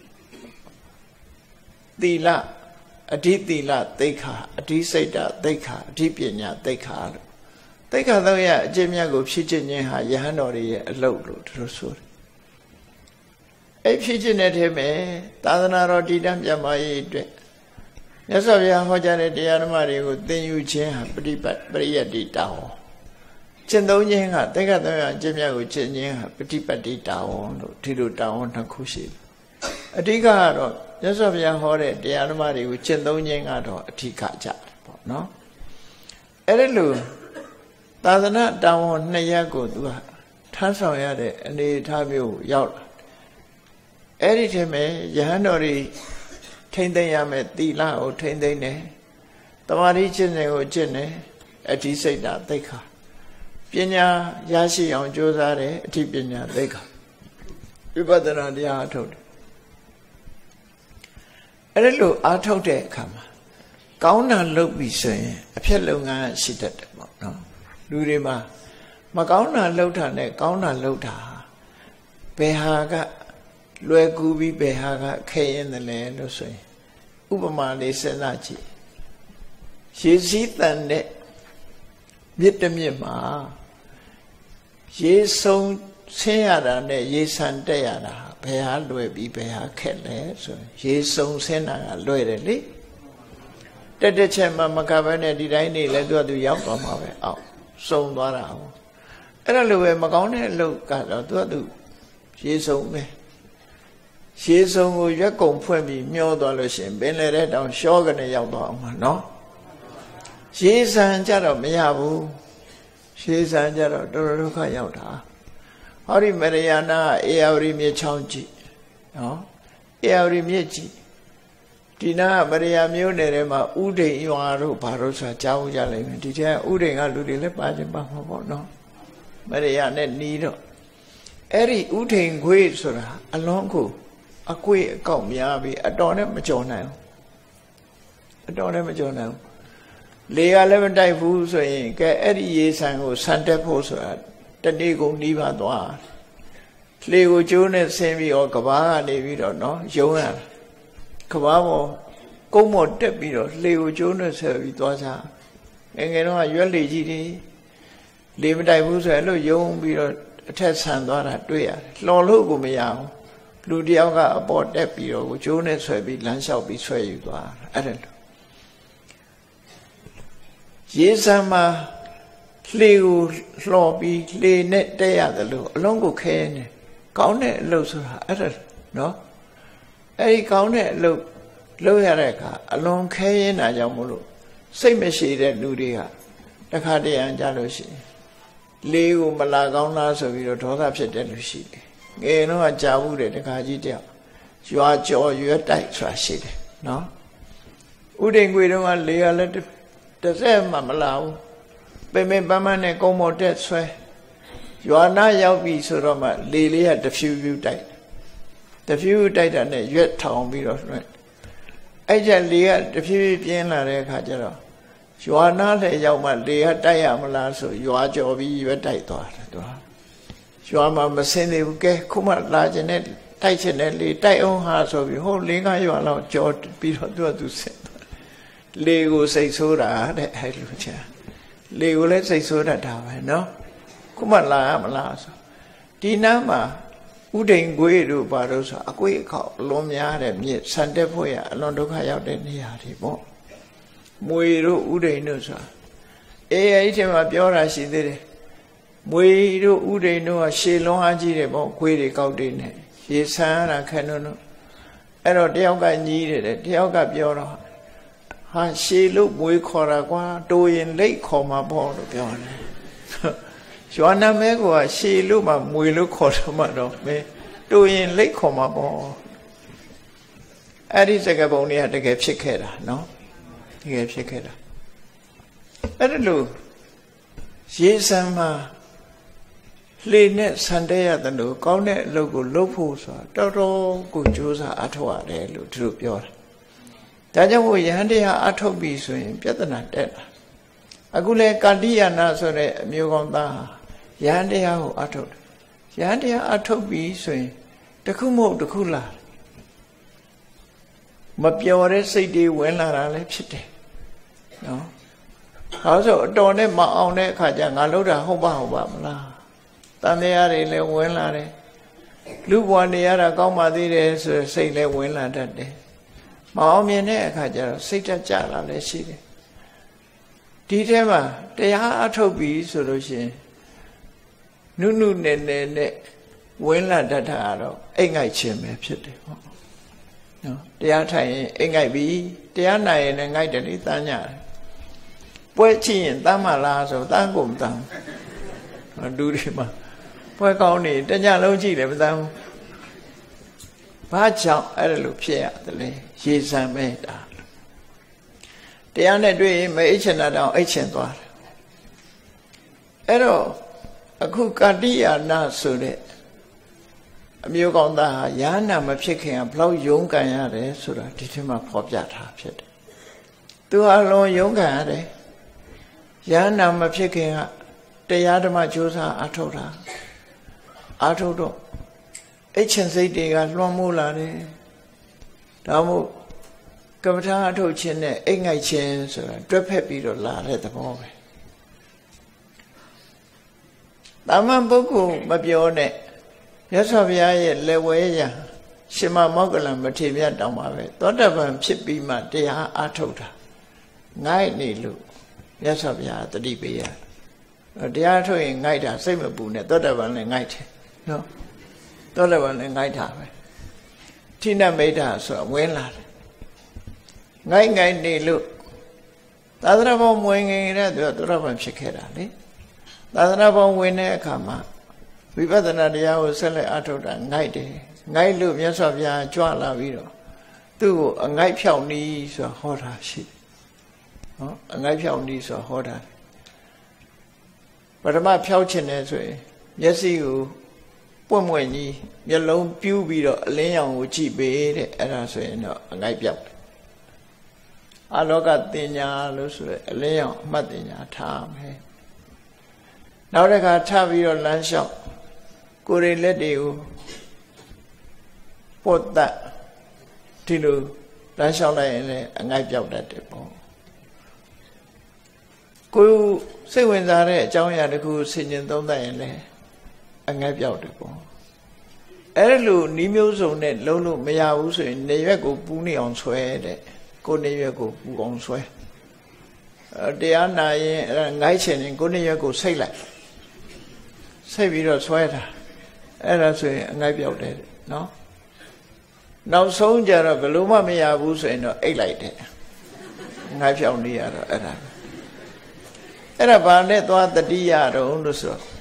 သီလအဓိသီလသိက္ခာအဓိစိတ်တသိက္ခာအဓိပညာသိက္ခာလို့သိက္ခာသုံးရအကျင့်မြတ်ကိုဖြစ်ခြင်းချင်းဟာယဟန်တော်ရဲ့အလုပ်လို့သူတို့ဆိုတယ်အဲ့ဖြစ်ခြင်းတဲ့ထဲမှာသာသနာတော်တည်တံ့ပြန်ပါရေးအတွက်မြတ်စွာဘုရားဟောကြားတဲ့တရားဓမ္မတွေကိုသင်ယူခြင်းဟာပฏิပတ်ပရိယတ္တိတာဝေါကျင့်သုံးခြင်းကသိက္ခာသုံးရအကျင့်မြတ်ကိုကျင့်ခြင်းဟာပฏิပတ်တိတာဝေါလို့ဒီလိုတာဝေါနှစ်ခုရှိတယ်အဓိကကတော့မြတ်စွာဘုရားဟောတဲ့တရားဓမ္မတွေကိုကျင့်သုံးခြင်းကတော့အဓိကကြတယ်ပေါ့နော်အဲ့ဒါလို့သာသနာတာဝန်နှစ်ရပ်ကိုသူကထမ်းဆောင်ရတဲ့အနေအထားမျိုးရောက်လာအဲ့ဒီထဲမှာယဟန်တော်တွေထိမ့်သိမ့်ရမယ်သီလကိုထိမ့်သိမ့်တယ်တမာတိကျင့်စဉ်ကိုကျင့်တယ်အဓိစိတ်ဓာတ်သိက္ခာပညာရရှိအောင်ကြိုးစားတယ်အဓိပညာသိက္ခာဝိပဿနာတရားအထုတ်တယ်အဲ့ဒါလို့အားထုတ်တဲ့အခါမှာကောင်းတာလုပ်ပြီဆိုရင်အဖြတ်လုပ်ငန်းရှိတတ်တယ်ပေါ့နော်လူတွေမှာမကောင်းတာလုပ်တာနဲ့ကောင်းတာလုပ်တာဘယ်ဟာကလွယ်ကူပြီးဘယ်ဟာကခဲရင်တယ်လဲလို့ဆိုရင်ဥပမာလေးစဉ်းစားကြည့်ရေစည်းတန်တဲ့မြစ်တစ်မြစ်မှာရေဆုံးဆင်းရတာနဲ့ရေဆန်တက်ရတာဘယ်ဟာလွယ်ပြီးဘယ်ဟာခက်လဲဆိုရင်ရေဆုံးဆင်းတာကလွယ်တယ်လေတက်တဲ့ချက်မှမကဘဲနဲ့ဒီတိုင်းနေလဲသူကသူရောက်သွားမှာပဲအောက်စုံသွားတာဟုတ်အဲ့ဒါလိုပဲမကောင်းတဲ့အလုပ်ကတော့သူကသူရေဆုံးပဲရေဆုံးကိုရွက်ကုံဖွင့်ပြီးမျောသွားလို့ရှိရင်ပင်လေတဲ့တောင်ရှောကနေရောက်သွားအောင်မှာနော်ရေဆန်ကြတော့မရဘူးရေဆန်ကြတော့တော်တော်ဒုက္ခရောက်တာဟောဒီမရယာနာအေယဝရီမြေချောင်းကြည့်နော်အေယဝရီမြေကြည့်ဒီနာမရယာမျိုးနယ်ထဲမှာဥဒိန်ရွာတို့ဘာလို့ဆိုတာကြားဦးကြလိမ့်မယ်ဒီထဲဥဒိန်ကလူတွေလည်းပါခြင်းပါမှာပေါ့နော်မရယာနဲ့နီးတော့အဲ့ဒီဥဒိန်ခွေးဆိုတာအလွန်ကိုအကွေးအကောက်များပြီးအတော်နဲ့မကြော်နိုင်ဘူးအတော်နဲ့မကြော်နိုင်ဘူးလေကလည်းမတိုက်ဘူးဆိုရင်ကဲအဲ့ဒီရေဆန်ကိုဆန်တက်ဖို့ဆိုတာတနေ့ကုန်နှီးပါသွားလေကိုကျိုးနဲ့ဆင်းပြီးတော့ကဘာကနေပြီးတော့နော်ယုံရကဘာပေါ်ကုန်းပေါ်တက်ပြီးတော့လေကိုကျိုးနဲ့ဆဲပြီးသွားကြငယ်ငယ်တော့ရွက်လေကြီးတွေလေမတိုက်ဘူးဆိုရင်အဲ့လိုယုံပြီးတော့အထက်ဆန်သွားတာတွေ့ရတယ်လှော်လို့ကိုမရအောင်လူတယောက်ကအပေါ်တက်ပြီးတော့ကိုကျိုးနဲ့ဆွဲပြီးလမ်းလျှောက်ပြီးဆွဲယူသွားအဲ့ဒါလို့ရေဆံမှာလှေကိုလှော်ပြီးလှေနဲ့တက်ရတယ်လို့အလုံးကိုခဲနေကောင်းတဲ့အလုပ်ဆိုတာအဲ့ဒါနော်အဲ့ဒီကောင်းတဲ့အလုပ်လုပ်ရတဲ့အခါအလွန်ခဲရင်တာကြောင့်မို့လို့စိတ်မရှိတဲ့လူတွေကတခါတည်းအကြလို့ရှိရင်လေကိုမလာကောင်းလားဆိုပြီးတော့ဒေါသဖြစ်တဲ့လူရှိတယ်ငယ်တော့ကြာဘူးတဲ့တခါကြီးတယောက်ရွာကြော်ရွက်တိုက်ဆိုတာရှိတယ်နော်ဥဒိန်ကွေတုန်းကလေကလည်းတစ်စက်မှမလာဘူးပင်ပင်ပန်းပန်းနဲ့ကုန်းပေါ်တက်ဆွဲရွာနာရောက်ပြီဆိုတော့မှလေလေးကတဖြူဖြူတိုက်တဖြူတိုက်တာနဲ့ရွက်ထောင်ပြီးတော့လွှင့်အဲ့ကျလေကတဖြူဖြူပြင်းလာတဲ့အခါကျတော့ရွာနာလည်းရောက်မှလေကတိုက်ရမလားဆိုရွာကြော်ပြီးရွက်တိုက်သွားတယ်သူကရွာမှာမစင်းသေးဘူးကဲခုမှလာခြင်းနဲ့တိုက်ခြင်းနဲ့လေတိုက်အောင်ဟာဆိုပြီးဟိုလေးကရွာလောက်ကြော်ပြီးတော့သူကသူဆင်းသွားလေကိုစိတ်ဆိုးတာတဲ့အဲ့လိုချာလေကိုလည်းစိတ်ဆိုးတတ်တာပဲနော်ခုမှလာရမလားဆိုဒီနားမှာဥဒိန်ကွေးတို့ဘာလို့ဆိုအကွေးအခေါက်အလွန်များတဲ့မြစ်ဆန်တက်ဖို့ရအလွန်ဒုက္ခရောက်တဲ့နေရာတွေပေါ့မွေတို့ဥဒိန်တို့ဆိုအေးအဲ့ဒီမှာပြောတာရှိသေးတယ်မွေတို့ဥဒိန်တို့ကရှေလွန်အားကြီးတယ်ပေါ့ကွေးတွေကောက်တွေနဲ့ရေဆန်းရတာခက်လို့အဲ့တော့တယောက်ကညီးတယ်တယောက်ကပြောတော့ဟာရှေလို့မွေခေါ်တာကွာတိုးရင်လိတ်ခေါ်မှာပေါ့လို့ပြောတယ်ရွာနာမဲကရှေလို့မှမွေလို့ခေါ်တော့မှတော့မဲတိုးရင်လိတ်ခေါ်မှာပေါ့အဲ့ဒီစကားပုံတွေကတကယ်ဖြစ်ခဲ့တာနော်တကယ်ဖြစ်ခဲ့တာအဲ့ဒါလို့ရေစံမှာလှေနဲ့ဆန်တဲ့ရတယ်လို့ကောင်းတဲ့အလုပ်ကိုလုပ်ဖို့ဆိုတာတော်တော်ကိုကြိုးစားအထောက်ရတယ်လို့သူတို့ပြောတာဒါကြောင့်မို့ယဟန်တရားအထုတ်ပြီဆိုရင်ပြဿနာတက်လာအခုလေကာတိယနာဆိုတဲ့အမျိုးကောင်းသားယဟန်တရားကိုအထုတ်တယ်ယဟန်တရားအထုတ်ပြီဆိုရင်တခုမဟုတ်တခုလာမပျော်တဲ့စိတ်တွေဝင်လာတာလည်းဖြစ်တယ်နော်ဟောဆိုအတော်နဲ့မအောင်တဲ့အခါကျငါလုပ်တာဟုတ်ပါဟုတ်ပါမလားတန်တရားတွေလည်းဝင်လာတယ်လူဘဝနေရတာကောင်းပါသေးတယ်ဆိုစိတ်လည်းဝင်လာတတ်တယ်မအောင်မြင်တဲ့အခါကျတော့စိတ်တက်ကြလာလည်းရှိတယ်ဒီထဲမှာတရားအထုတ်ပြီးဆိုလို့ရှိရင်နုနုနယ်နယ်နဲ့ဝင်လာတတ်တာတော့အိတ်ငိုက်ခြင်းပဲဖြစ်တယ်ဟုတ်နော်တရားထိုင်ရင်အိတ်ငိုက်ပြီးတရားနာရင်လည်းငိုက်တယ်လေတန်းကြတယ်ပွဲချင်ရင်တန်းမလားဆိုတန်းကုန်တန်းလူတွေမှာပွဲကောင်းနေတညလုံးကြည့်တယ်မတန်းဘူးဘာကြောင့်အဲ့ဒါလိုဖြစ်ရတယ်လဲရေစံမဲတာတရားနဲ့တွေ့ရင်မအိတ်ချင်တာတောင်အိတ်ချင်သွားတယ်အဲ့တော့အခုကတိယာနာဆိုတဲ့အမျိုးကောင်းသားဟာယာနာမဖြစ်ခင်ကဘလောက်ယုံကန်ရတယ်ဆိုတာဒီထဲမှာဖော်ပြထားဖြစ်တယ်သူဟာလုံးယုံကန်ရတယ်ယာနာမဖြစ်ခင်ကတရားဓမ္မကြိုးစားအထောက်တာအထောက်တော့အိတ်ချင်စိတ်တွေကလွှမ်းမိုးလာတယ်ဒါမို့ကမ္မထာအထုတ်ခြင်းနဲ့အိတ်ငိုက်ခြင်းဆိုတာတွဲဖက်ပြီးတော့လာတဲ့သဘောပဲတာမန်ပုဂ္ဂိုလ်မပြောနဲ့မြတ်စွာဘုရားရဲ့လက်ဝဲရရှင်မမောက္ကလံမထေရတောင်ပါပဲသောတပန်ဖြစ်ပြီးမှတရားအထုတ်တာငိုက်နေလို့မြတ်စွာဘုရားတတိပေးရတရားထုတ်ရင်ငိုက်တာစိတ်မပူနဲ့သောတပန်လည်းငိုက်တယ်နော်သောတပန်လည်းငိုက်တာပဲဌိနမိတ်တာဆိုတာဝင်လာတယ်ငိုက်ငိုက်နေလို့သာသနာ့ဘောင်ဝင်ငင်တဲ့သူကသောတပန်ဖြစ်ခဲ့တာလေသာသနာ့ဘောင်ဝင်တဲ့အခါမှာဝိပဿနာတရားကိုဆက်လက်အထုတ်တာငိုက်တယ်ငိုက်လို့မြတ်စွာဘုရားကြွလာပြီးတော့သူ့ကိုအငိုက်ဖြောက်နည်းဆိုတာဟောတာရှိတယ်နော်အငိုက်ဖြောက်နည်းဆိုတာဟောတာပထမဖြောက်ခြင်းနဲ့ဆိုရင်မျက်စိကိုပွင့်ပွင့်ကြီးမျက်လုံးပြူးပြီးတော့အလင်းရောင်ကိုကြည့်ပေးတဲ့အဲ့ဒါဆိုရင်တော့အငိုက်ပြောက်တယ်အလောကတင်ညာလို့ဆိုရယ်အလင်းရောင်အမှတ်တင်ညာထားမယ်နောက်တစ်ခါထပ်ပြီးတော့လမ်းလျှောက်ကိုယ်ရလက်တွေကိုပုတ်တက်ဒီလိုလမ်းလျှောက်လိုက်ရင်လည်းအငိုက်ပြောက်တတ်တယ်ပေါ့ကိုယ်စိတ်ဝင်စားတဲ့အကြောင်းအရာတစ်ခုဆင်ခြင်သုံးသပ်ရင်လည်းအငိုက်ပြောက်တယ်ပေါ့အဲ့လိုနီးမျိုးစုံနဲ့လုံးလို့မရဘူးဆိုရင်နေရွက်ကိုပူးနေအောင်ဆွဲတဲ့ကိုနေရွက်ကိုပူအောင်ဆွဲတရားနာရင်အဲ့ငိုက်ချင်ရင်ကိုနေရွက်ကိုဆိတ်လိုက်ဆိတ်ပြီးတော့ဆွဲတာအဲ့ဒါဆိုရင်အငိုက်ပြောက်တယ်နော်နောက်ဆုံးကြတော့ဘယ်လို့မှမရဘူးဆိုရင်တော့အိတ်လိုက်တယ်ငိုက်ဖြောက်နေရတော့အဲ့ဒါအဲ့ဒါဘာနဲ့သွားတတိယတော့လို့ဆိုတော့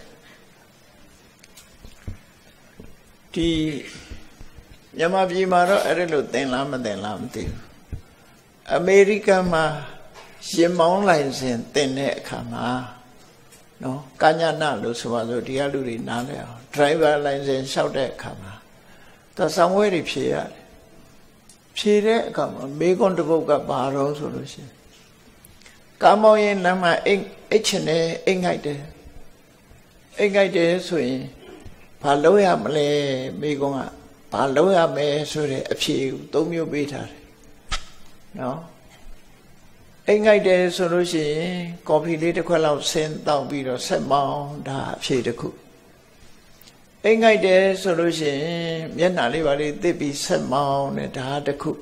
ဒီမြန်မာပြည်မှာတော့အဲ့ဒါလို့သင်လားမသင်လားမသိဘူးอเมริกามาရှင်မောင်းလိုက်စဉ်တင်တဲ့အခါမှာနော်ကာညနာလို့ဆိုပါစို့ဒီကလူတွေနားလဲအောင် driver license လျှောက်တဲ့အခါမှာသူဆောင်ဝဲတွေဖြေရတယ်ဖြေတဲ့အခါမှာမေကွန်တစ်ပုဒ်ကဘာတော့ဆိုလို့ရှိရင်ကာမောင်းရင်လမ်းမှာအိတ်အိတ်ချင်တယ်အိတ်ငိုက်တယ်အိတ်ငိုက်တယ်ဆိုရင်ဘာလုပ်ရမလဲမေကွန်ကဘာလုပ်ရမယ်ဆိုတဲ့အဖြေကိုသုံးမျိုးပေးထားတယ်နော်အိမ်ငိုက်တယ်ဆိုလို့ရှိရင်ကော်ဖီလေးတစ်ခွက်လောက်ဆင်းတောက်ပြီးတော့ဆက်မောင်းဒါအဖြေတစ်ခုအိမ်ငိုက်တယ်ဆိုလို့ရှိရင်မျက်နှာလေးပါလေးသစ်ပြီးဆက်မောင်းတယ်ဒါတစ်ခု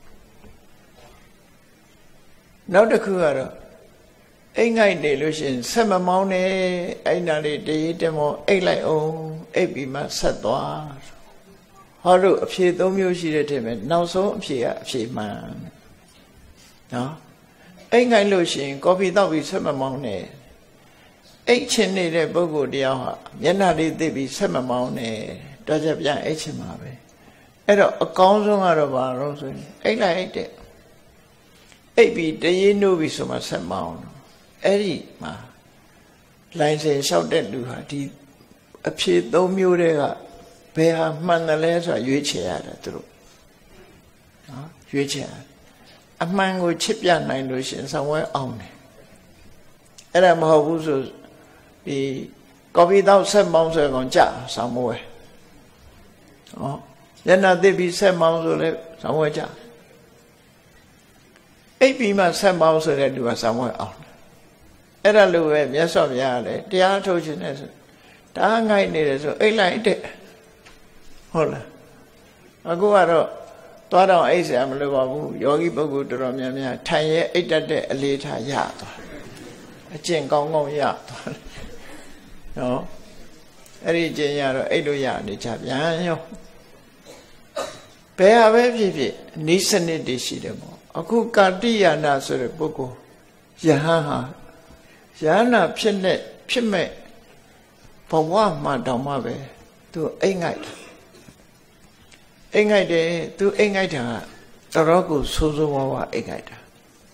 နောက်တစ်ခုကတော့အိမ်ငိုက်နေလို့ရှိရင်ဆက်မမောင်းနဲ့အဲ့နာလေးတရေတမောအိတ်လိုက်အောင်အိတ်ပြီးမှဆက်သွားဟောတို့အဖြေသုံးမျိုးရှိတဲ့တည်းမှာနောက်ဆုံးအဖြေကအဖြေမှန်နော်အိတ်ငိုက်လို့ရှိရင်ကော်ဖီတောက်ပြီးဆက်မမောင်းနဲ့အိတ်ချင်နေတဲ့ပုဂ္ဂိုလ်တရားဟာမျက်နှာလေးသိပြီးဆက်မမောင်းနဲ့တော့ကြပြန်အိတ်ချင်မှာပဲအဲ့တော့အကောင်းဆုံးကတော့ဘာလို့ဆိုရင်အိတ်လိုက်အိတ်တဲ့အိတ်ပြီးတရေနိုးပြီးဆိုမှဆက်မောင်းအဲ့ဒီမှာလိုင်စင်လျှောက်တဲ့လူဟာဒီအဖြေသုံးမျိုးတည်းကဘယ်ဟာမှန်တယ်လဲဆိုတာရွေးချယ်ရတယ်သူတို့နော်ရွေးချယ်ရတယ်အမှန်ကိုချစ်ပြနိုင်လို့ရှင်ဆောင်ဝဲအောင်တယ်အဲ့ဒါမဟုတ်ဘူးဆိုဒီကော်ဖီတောက်ဆက်မောင်းဆိုကောင်ကြာဆောင်မဝဲဟောညနာသိပြီးဆက်မောင်းဆိုလဲဆောင်ဝဲကြာအိပ်ပြီးမှဆက်မောင်းဆိုတဲ့လူကဆောင်ဝဲအောင်တယ်အဲ့ဒါလိုပဲမြတ်စွာဘုရားလည်းတရားထုတ်ခြင်းနဲ့ဆိုဒါငိုက်နေတယ်ဆိုအိတ်လိုက်တဲ့ဟုတ်လားအခုကတော့သွားတော့အိတ်ဆရာမလိုပါဘူးယောဂီပုဂ္ဂိုလ်တော်တော်များများထိုင်ရဲ့အိတ်တက်တဲ့အလေးထားရသွားအကျင့်ကောင်းကောင်းရသွားနော်အဲ့ဒီကျင့်ရတော့အိတ်လို့ရနေကြပြန်ရောဘယ်ဟာပဲဖြစ်ဖြစ်နိစနစ်တည်ရှိတယ်ပေါ့အခုကာတိယာနာဆိုတဲ့ပုဂ္ဂိုလ်ယဟန်ဟာယဟနာဖြစ်နဲ့ဖြစ်မဲ့ဘဝမှာတောင်မှပဲသူအိတ်ငိုက်အိတ်ငိုက်တယ်သူအိတ်ငိုက်တာတော်တော်ကိုဆိုးဆိုးဝါးဝါအိတ်ငိုက်တာ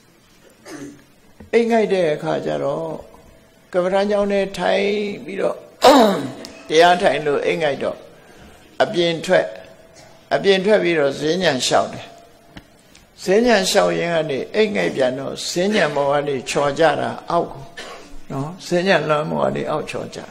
အိတ်ငိုက်တဲ့အခါကျတော့ကပ္ပဋ္ဌာန်းကျောင်းထဲထိုင်ပြီးတော့တရားထိုင်လို့အိတ်ငိုက်တော့အပြင်ထွက်အပြင်ထွက်ပြီးတော့ဈဉ္ဉံလျှောက်တယ်ဈဉ္ဉံလျှောက်ရင်ကနေအိတ်ငိုက်ပြန်တော့ဈဉ္ဉံဘောကနေချော်ကြတာအောက်ကိုနော်ဈဉ္ဉံလမ်းဘောကနေအောက်ချော်ကြ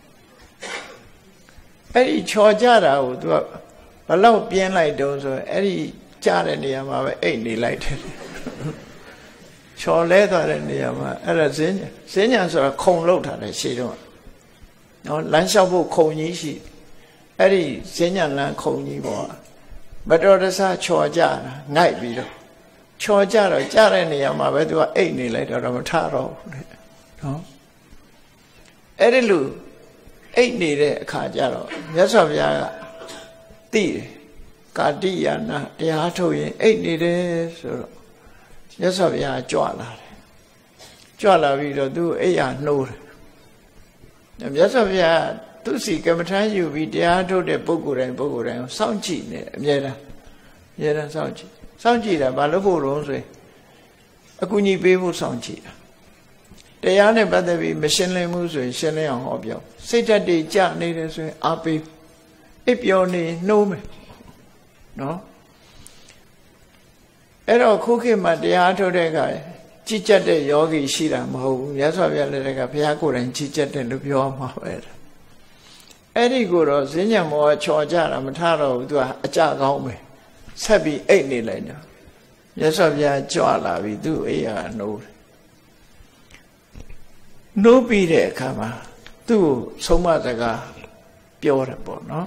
အဲ့ဒီချော်ကြတာကိုသူကဘလောက်ပြင်းလိုက်တုံးဆိုအဲ့ဒီကြားတဲ့နေရာမှာပဲအိတ်နေလိုက်တယ်ချော်လဲသွားတဲ့နေရာမှာအဲ့ဒါဈဉ္ဉံဈဉ္ဉံဆိုတာခုံလောက်ထားတယ်ရှေ့တော့နော်လမ်းလျှောက်ဖို့ခုံကြီးရှိအဲ့ဒီဈဉ္ဉံလမ်းခုံကြီးပေါ့မတော်တဆချော်ကြတာငိုက်ပြီးတော့ချော်ကြတော့ကြားတဲ့နေရာမှာပဲသူကအိတ်နေလိုက်တော့မထတော့ဘူးလေနော်အဲ့ဒီလိုအိတ်နေတဲ့အခါကျတော့မြတ်စွာဘုရားကသိတယ်ကာတိယာနာတရားထုတ်ရင်အိတ်နေတယ်ဆိုတော့မြတ်စွာဘုရားကြွလာတယ်ကြွလာပြီးတော့သူအိတ်ရနှိုးတယ်မြတ်စွာဘုရားသူစီကမ္မထမ်းယူပြီးတရားထုတ်တဲ့ပုဂ္ဂိုလ်တိုင်းပုဂ္ဂိုလ်တိုင်းကိုစောင့်ကြည့်နေအမြဲတမ်းအမြဲတမ်းစောင့်ကြည့်စောင့်ကြည့်တာဘာလို့ဖို့လုံးဆိုရင်အကူအညီပေးဖို့စောင့်ကြည့်တာတရားနဲ့ပတ်သက်ပြီးမရှင်းလင်းမှုဆိုရင်ရှင်းလင်းအောင်ဟောပြောစိတ်ဓာတ်တွေကြနေတယ်ဆိုရင်အားပေးအိပ်ပျော်နေနှိုးမယ်နော်အဲ့တော့ခုခေတ်မှာတရားထုတ်တဲ့အခါကြည်ကြက်တဲ့ယောဂီရှိတာမဟုတ်ဘူးမြတ်စွာဘုရားလည်းကဘုရားကိုယ်တိုင်ကြည်ကြက်တယ်လို့ပြောမှာပဲအဲ့ဒီကိုတော့ဈဉ္ဉံမောချော်ကြတာမထတော့ဘူးသူကအကြကောင်းပဲဆက်ပြီးအိတ်နေလိုက်တော့မြတ်စွာဘုရားကြွလာပြီးသူ့အိယာနှိုးတယ်နှိုးပြီးတဲ့အခါမှာသူ့ကိုဆုံးမစကားပြောတယ်ပေါ့နော်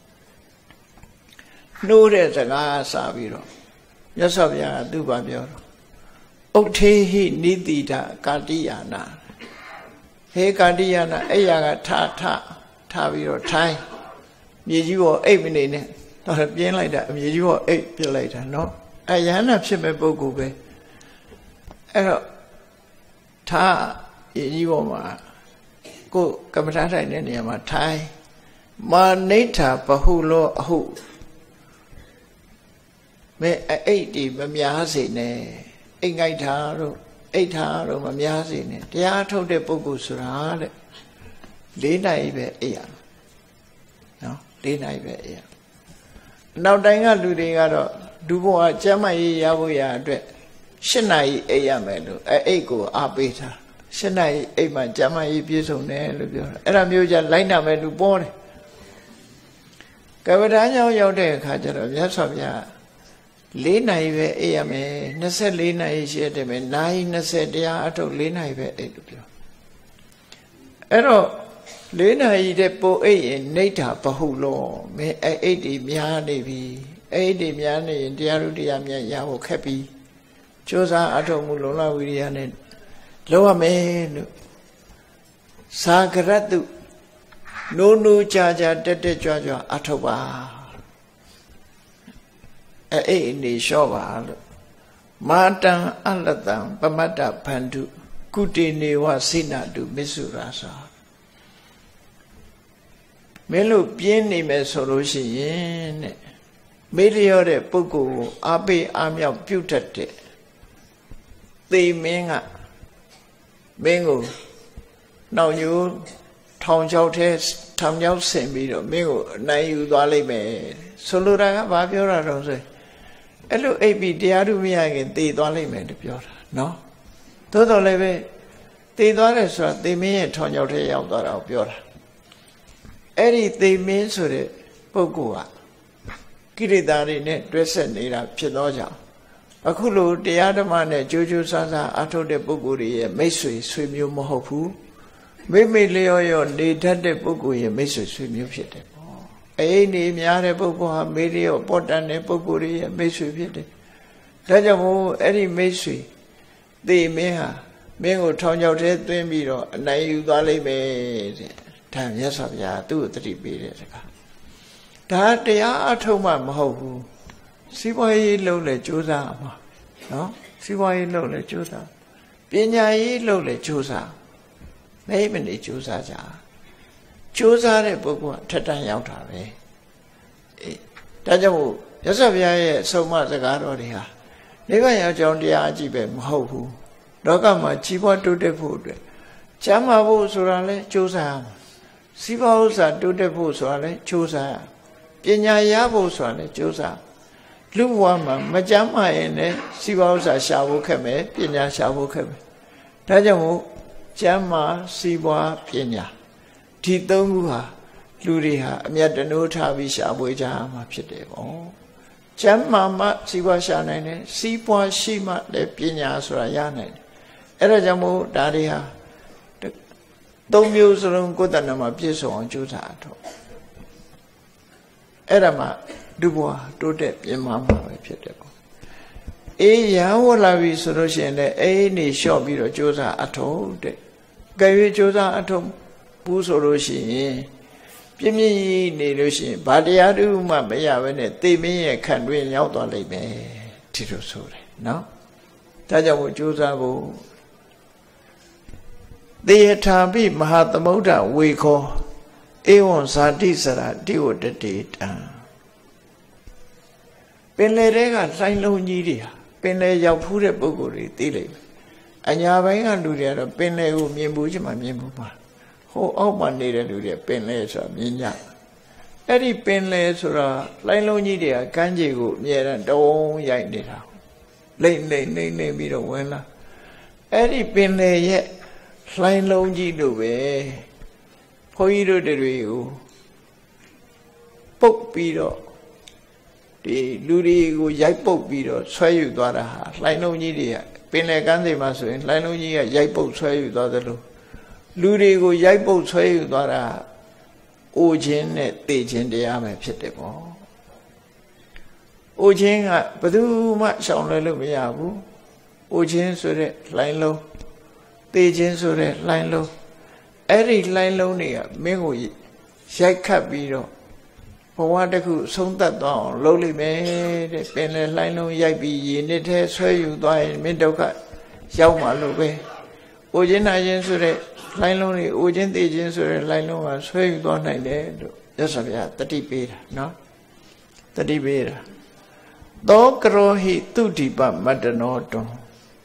နှိုးတဲ့စကားစပြီးတော့မြတ်စွာဘုရားကသူ့ဘာပြောတော့ဥဋ္ဌေဟိနိတိတကာတိယာနာဟေကာတိယာနာအဲ့ရကထထထားပြီးတော့ထိုင်းမြေကြီးပေါ်အိတ်မနေနဲ့တော့ပြင်းလိုက်တာအမြေကြီးပေါ်အိတ်ပြစ်လိုက်တာနော်အယဟနာဖြစ်မဲ့ပုဂ္ဂိုလ်ပဲအဲ့တော့ထားမြေကြီးပေါ်မှာကိုကမ္မထာထိုင်တဲ့နေရာမှာထိုင်းမာနိဋ္ဌာပဟုလောအဟုမဲအိတ်ဒီမများစေနဲ့အိမ်ငိုက်ထားတို့အိတ်ထားတို့မများစေနဲ့တရားထုတ်တဲ့ပုဂ္ဂိုလ်ဆိုတာတဲ့လေးနိုင်ပဲအိပ်ရနော်လေးနိုင်ပဲအိပ်ရနောက်တိုင်းကလူတွေကတော့ဒုဘဝကျမ်းမာရေးရဖို့ရအတွက်၈နာရီအိပ်ရမယ်လို့အဲအိတ်ကိုအားပေးထား၈နာရီအိတ်မှကျမ်းမာရေးပြည့်စုံတယ်လို့ပြောတာအဲ့ဒါမျိုးကြလိုက်နာမယ်လူပေါ်တယ်ကဗ္ဗဒါညောင်းရောက်တဲ့အခါကျတော့မြတ်စွာဘုရားလေးနိုင်ပဲအိပ်ရမယ်၂၄နာရီရှိတယ်မယ်နိုင်၂၀တရားအထုတ်လေးနိုင်ပဲအိပ်လို့ပြောအဲ့တော့လေးနာရီတဲ့ပိုအိပ်ရင်နေဋ္ဌာဘဟုလောမင်းအဲ့အိပ်ဒီများနေပြီအဲ့ဒီများနေရင်တရားဥတရားမြတ်ရဖို့ခက်ပြီကြိုးစားအထုတ်မှုလုံလဝိရိယနဲ့လုပ်ရမယ်လို့သာဂရတုနိုးနိုးကြာကြာတက်တက်ကြွကြွအထုတ်ပါအဲ့အိတ်နေလျှော့ပါလို့မာတံအလတံပမတ္တဗန္ဓုကုတေနေဝစိနတုမစ္ဆုရာသာမင်းတို့ပြင်းနေမယ်ဆိုလို့ရှိရင်တဲ့မေးလျော့တဲ့ပုဂ္ဂိုလ်ကိုအားပေးအားမြောက်ပြုတ်တတ်တဲ့သေမင်းကမင်းကိုနှောင်ယူထောင်ချောက်ထဲထောင်ချောက်ဆင်ပြီးတော့မင်းကိုအနိုင်ယူသွားလိမ့်မယ်ဆိုလိုတာကဘာပြောတာတော့ဆိုအဲ့လိုအိပ်ပြီးတရားဓုမရခင်သေသွားလိမ့်မယ်လို့ပြောတာနော်သို့တော်လည်းပဲသေသွားတယ်ဆိုတာသေမင်းရဲ့ထောင်ချောက်ထဲရောက်သွားတာကိုပြောတာအဲ့ဒီသေမင်းဆိုတဲ့ပုဂ္ဂိုလ်ကကိရိတာတွေနဲ့တွဲဆက်နေတာဖြစ်သောကြောင့်အခုလိုတရားဓမ္မနဲ့ကြိုးကြိုးစားစားအထုတ်တဲ့ပုဂ္ဂိုလ်တွေရဲ့မိတ်ဆွေဆွေမျိုးမဟုတ်ဘူးမိမိလျော်ရောနေတတ်တဲ့ပုဂ္ဂိုလ်ရဲ့မိတ်ဆွေဆွေမျိုးဖြစ်တယ်ပေါ့အိမ်နေများတဲ့ပုဂ္ဂိုလ်ဟာမေလျော်ပေါ်တန်တဲ့ပုဂ္ဂိုလ်တွေရဲ့မိတ်ဆွေဖြစ်တယ်ဒါကြောင့်မို့အဲ့ဒီမိတ်ဆွေသေမင်းဟာမင်းကိုထောင်ချောက်ထဲသွင်းပြီးတော့အနိုင်ယူသွားလိမ့်မယ်တဲ့ဒါမြတ်စွာဘုရားသူ့ကိုတတိပေးတဲ့စကားဒါတရားအထုတ်မှမဟုတ်ဘူးစီးပွားရေးလုပ်လဲကြိုးစားမှာနော်စီးပွားရေးလုပ်လဲကြိုးစားပညာရေးလုပ်လဲကြိုးစားမဲမနေကြိုးစားကြကြိုးစားတဲ့ပုဂ္ဂိုလ်ကထက်တန်းရောက်တာပဲအေးဒါကြောင့်ရသော်ဘုရားရဲ့အဆုံးအမစကားတော်တွေဟာနိဗ္ဗာန်ရောက်ကြောင်းတရားအကြည့်ပဲမဟုတ်ဘူးလောကမှာကြီးပွားတိုးတက်ဖို့အတွက်ကျမ်းမာဖို့ဆိုတာလဲကြိုးစားရမှာစီးပွားဥစ္စာတိုးတက်ဖို့ဆိုတာလဲကြိုးစားရပညာရဖို့ဆိုတာလဲကြိုးစားလူဘဝမှာမကျမ်းမာရင်လည်းစီးပွားဥစ္စာရှာဖို့ခက်မယ်ပညာရှာဖို့ခက်မယ်ဒါကြောင့်မို့ကျမ်းမာစီးပွားပညာဒီသုံးခုဟာလူတွေဟာအမြတ်တနိုးထားပြီးရှာဖွေကြမှာဖြစ်တယ်ပေါ့ကျမ်းမာမှစီးပွားရှာနိုင်တယ်စီးပွားရှိမှလည်းပညာဆိုတာရနိုင်တယ်အဲ့ဒါကြောင့်မို့ဒါတွေဟာသုံးမျိုးစလုံးကိုယ်တဏ္ဍမှာပြည့်စုံအောင်ကြိုးစားအထောက်အဲ့ဒါမှဒုဘဝတိုးတက်ပြင်းမှာမှာပဲဖြစ်တယ်ပေါ့အေးရဟဝလာပြီဆိုလို့ရှိရင်လည်းအေးနေလျှော့ပြီးတော့ကြိုးစားအထောက်တဲ့ကြွေကြိုးစားအထောက်ဘူးဆိုလို့ရှိရင်ပြင်းပြင်းကြီးနေလို့ရှိရင်ဘာတရားတူမှမရဘဲနဲ့သိမင်းရဲ့ခံတွင်ရောက်သွားလိမ့်မယ်ဒီလိုဆိုတယ်နော်ဒါကြောင့်မို့ကြိုးစားဖို့သေယထာပိမဟာသမုဒ္ဒဝေခောဧဝံဇာတိစရာတိဝတတေတံပင်လေတွေကလှိုင်းလုံးကြီးတွေဟာပင်လေရောက်ဖူးတဲ့ပုဂ္ဂိုလ်တွေသိလိမ့်မယ်အညာဘိုင်းကလူတွေကတော့ပင်လေကိုမြင်ဘူးချင်မှမြင်ဘူးပါဟိုအောက်မှာနေတဲ့လူတွေပင်လေဆိုတာမြင်ကြအဲ့ဒီပင်လေဆိုတာလှိုင်းလုံးကြီးတွေကကမ်းခြေကိုအမြဲတမ်းတုံးရိုက်နေတာလိမ့်လိမ့်လိမ့်လိမ့်ပြီးတော့ဝင်လာအဲ့ဒီပင်လေရဲ့လှိုင်းလုံးကြီးတို့ပဲဘုန်းကြီးတို့တွေကိုပုတ်ပြီးတော့ဒီလူတွေကိုရိုက်ပုတ်ပြီးတော့ဆွဲယူသွားတာဟာလှိုင်းလုံးကြီးတွေကပင်လယ်ကမ်းခြေမှာဆိုရင်လှိုင်းလုံးကြီးကရိုက်ပုတ်ဆွဲယူသွားသလိုလူတွေကိုရိုက်ပုတ်ဆွဲယူသွားတာအိုခြင်းနဲ့တေခြင်းတရားပဲဖြစ်တယ်ပေါ့အိုခြင်းကဘယ်သူမှရှောင်လွှဲလို့မရဘူးအိုခြင်းဆိုတဲ့လှိုင်းလုံးတေခြင်းဆိုတဲ့လှိုင်းလုံးအဲ့ဒီလှိုင်းလုံးတွေကမင်းကိုရိုက်ခတ်ပြီးတော့ဘဝတစ်ခုဆုံးသက်သွားအောင်လုပ်လိမ့်မယ်တဲ့ပင်လေလှိုင်းလုံးရိုက်ပြီးရေနစ်ထဲဆွဲယူသွားရင်မင်းဒုက္ခရောက်မှာလို့ပဲအိုခြင်းနာခြင်းဆိုတဲ့လှိုင်းလုံးတွေအိုခြင်းတေခြင်းဆိုတဲ့လှိုင်းလုံးကဆွဲယူသွားနိုင်တယ်လို့ရသော်ဗျာတတိပေးတာနော်တတိပေးတာသောကရောဟိတုဒိပမတ္တနောတွံ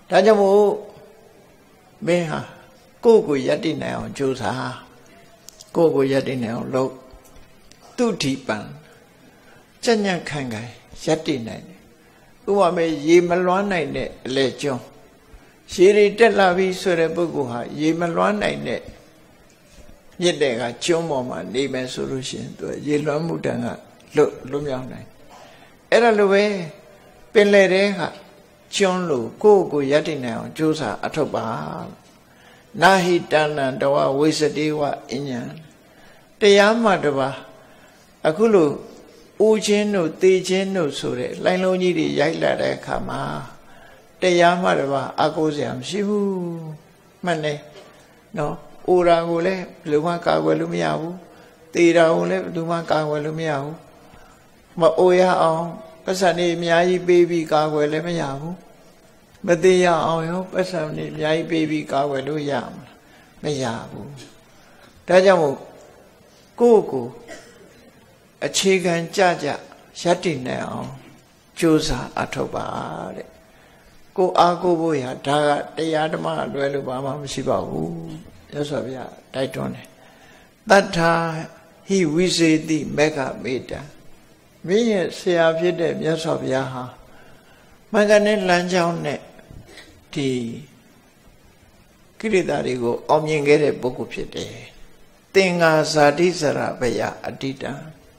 ဒါကြောင့်မို့မင်းဟာကိုယ့်ကိုယက်တည်နိုင်အောင်ကြိုးစားကိုယ့်ကိုယက်တည်နိုင်အောင်လုပ်သူတိပံကြံ့ညံ့ခံခံယက်တည်နိုင်တယ်ဥပမာရေမလွှမ်းနိုင်တဲ့အလေကျွန်းရေတွေတက်လာပြီဆိုတဲ့ပုဂ္ဂိုလ်ဟာရေမလွှမ်းနိုင်တဲ့မြစ်တဲ့ကကျွန်းပေါ်မှာနေမယ်ဆိုလို့ရှိရင်သူရေလွှမ်းမှုတန်ကလွတ်လွတ်မြောက်နိုင်အဲ့ဒါလိုပဲပင်လယ်ထဲကကျွန်းလို့ကိုယ့်ကိုယက်တည်နိုင်အောင်ကြိုးစားအထောက်ပါနာဟိတဏံတဝဝိစတိဝအဉ္ဉံတရားမှတပါအခုလို့ဦးချင်းတို့သေချင်းတို့ဆိုတဲ့လိုင်းလုံးကြီးတွေရိုက်လာတဲ့အခါမှာတရားမှတပါအကိုးစရာမရှိဘူးမှန်တယ်နော်အိုရာကိုလည်းဘယ်လိုမှကာကွယ်လို့မရဘူးသေတာကိုလည်းဘယ်လိုမှကာကွယ်လို့မရဘူးမအိုရအောင်ပတ်စံနေအများကြီးပေးပြီးကာကွယ်လည်းမရဘူးမသေးရအောင်ရောပတ်စံနေအများကြီးပေးပြီးကာကွယ်လို့ရမလားမရဘူးဒါကြောင့်မို့ကိုယ့်ကိုအခြေခံကြကြယက်တည်နိုင်အောင်ကြိုးစားအထောက်ပါတဲ့ကိုအားကိုဖို့ရဒါကတရားဓမ္မလွဲလို့ဘာမှမရှိပါဘူးရသော်ဗျာတိုက်တွန်းတယ်တတ္ထာဟိဝိစေတိမေဃမေတ္တာမင်းရဲ့ဆရာဖြစ်တဲ့မြတ်စွာဘုရားဟာမင်္ဂနဲ့လမ်းကြောင်းနဲ့ဒီကိလေသာတွေကိုအောင်မြင်ခဲ့တဲ့ပုဂ္ဂိုလ်ဖြစ်တယ်သင်္ဃာဇာတိစရဘယအတ္တိတံ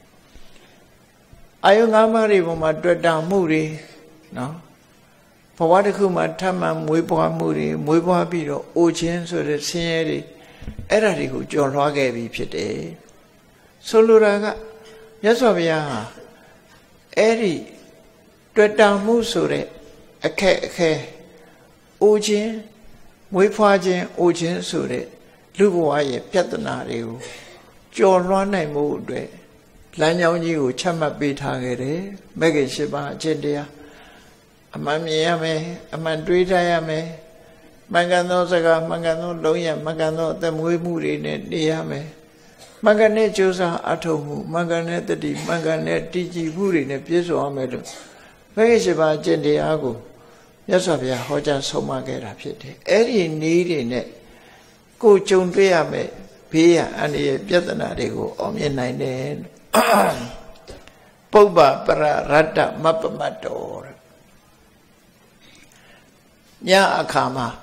အာယုငါးပါးတွေပေါ်မှာတွေ့တာမှုတွေနော်ဘဝတစ်ခုမှာထပ်မံမွေးဖွားမှုတွေမွေးဖွားပြီးတော့အိုခြင်းဆိုတဲ့ဆင်းရဲတွေအဲ့ဒါတွေကိုကြော်လွှားခဲ့ပြီးဖြစ်တယ်ဆိုလိုတာကမြတ်စွာဘုရားဟာအဲ့ဒီတွေ့တာမှုဆိုတဲ့အခက်အခဲအိုခြင်းမွေးဖွားခြင်းအိုခြင်းဆိုတဲ့လူဘဝရဲ့ပြဿနာတွေကိုကြော်လွှားနိုင်မှုအတွက်လမ်းကြောင်းကြီးကိုချမှတ်ပေးထားခဲ့တယ်မဂ္ဂင်၈ပါးအကျင့်တရားအမှန်မြင်ရမယ်အမှန်တွေးထားရမယ်မှန်ကန်သောစကားမှန်ကန်သောလုံးရမှန်ကန်သောအသက်မွေးမှုတွေနဲ့နေရမယ်မှန်ကန်တဲ့ကြိုးစားအထောက်မှုမှန်ကန်တဲ့တတိမှန်ကန်တဲ့တည်ကြည်မှုတွေနဲ့ပြည့်စုံအောင်မယ်လို့မဂ္ဂင်၈ပါးအကျင့်တရားကိုမြတ်စွာဘုရားဟောကြားဆုံးမခဲ့တာဖြစ်တယ်အဲ့ဒီနည်းတွေနဲ့ကိုကြုံတွေ့ရမယ်ဘေးရန်အန္တရာယ်ပြဿနာတွေကိုအောင်မြင်နိုင်တယ်ပုပ္ပပရရတ္တမပ္ပမတ္တောညအခါမှာ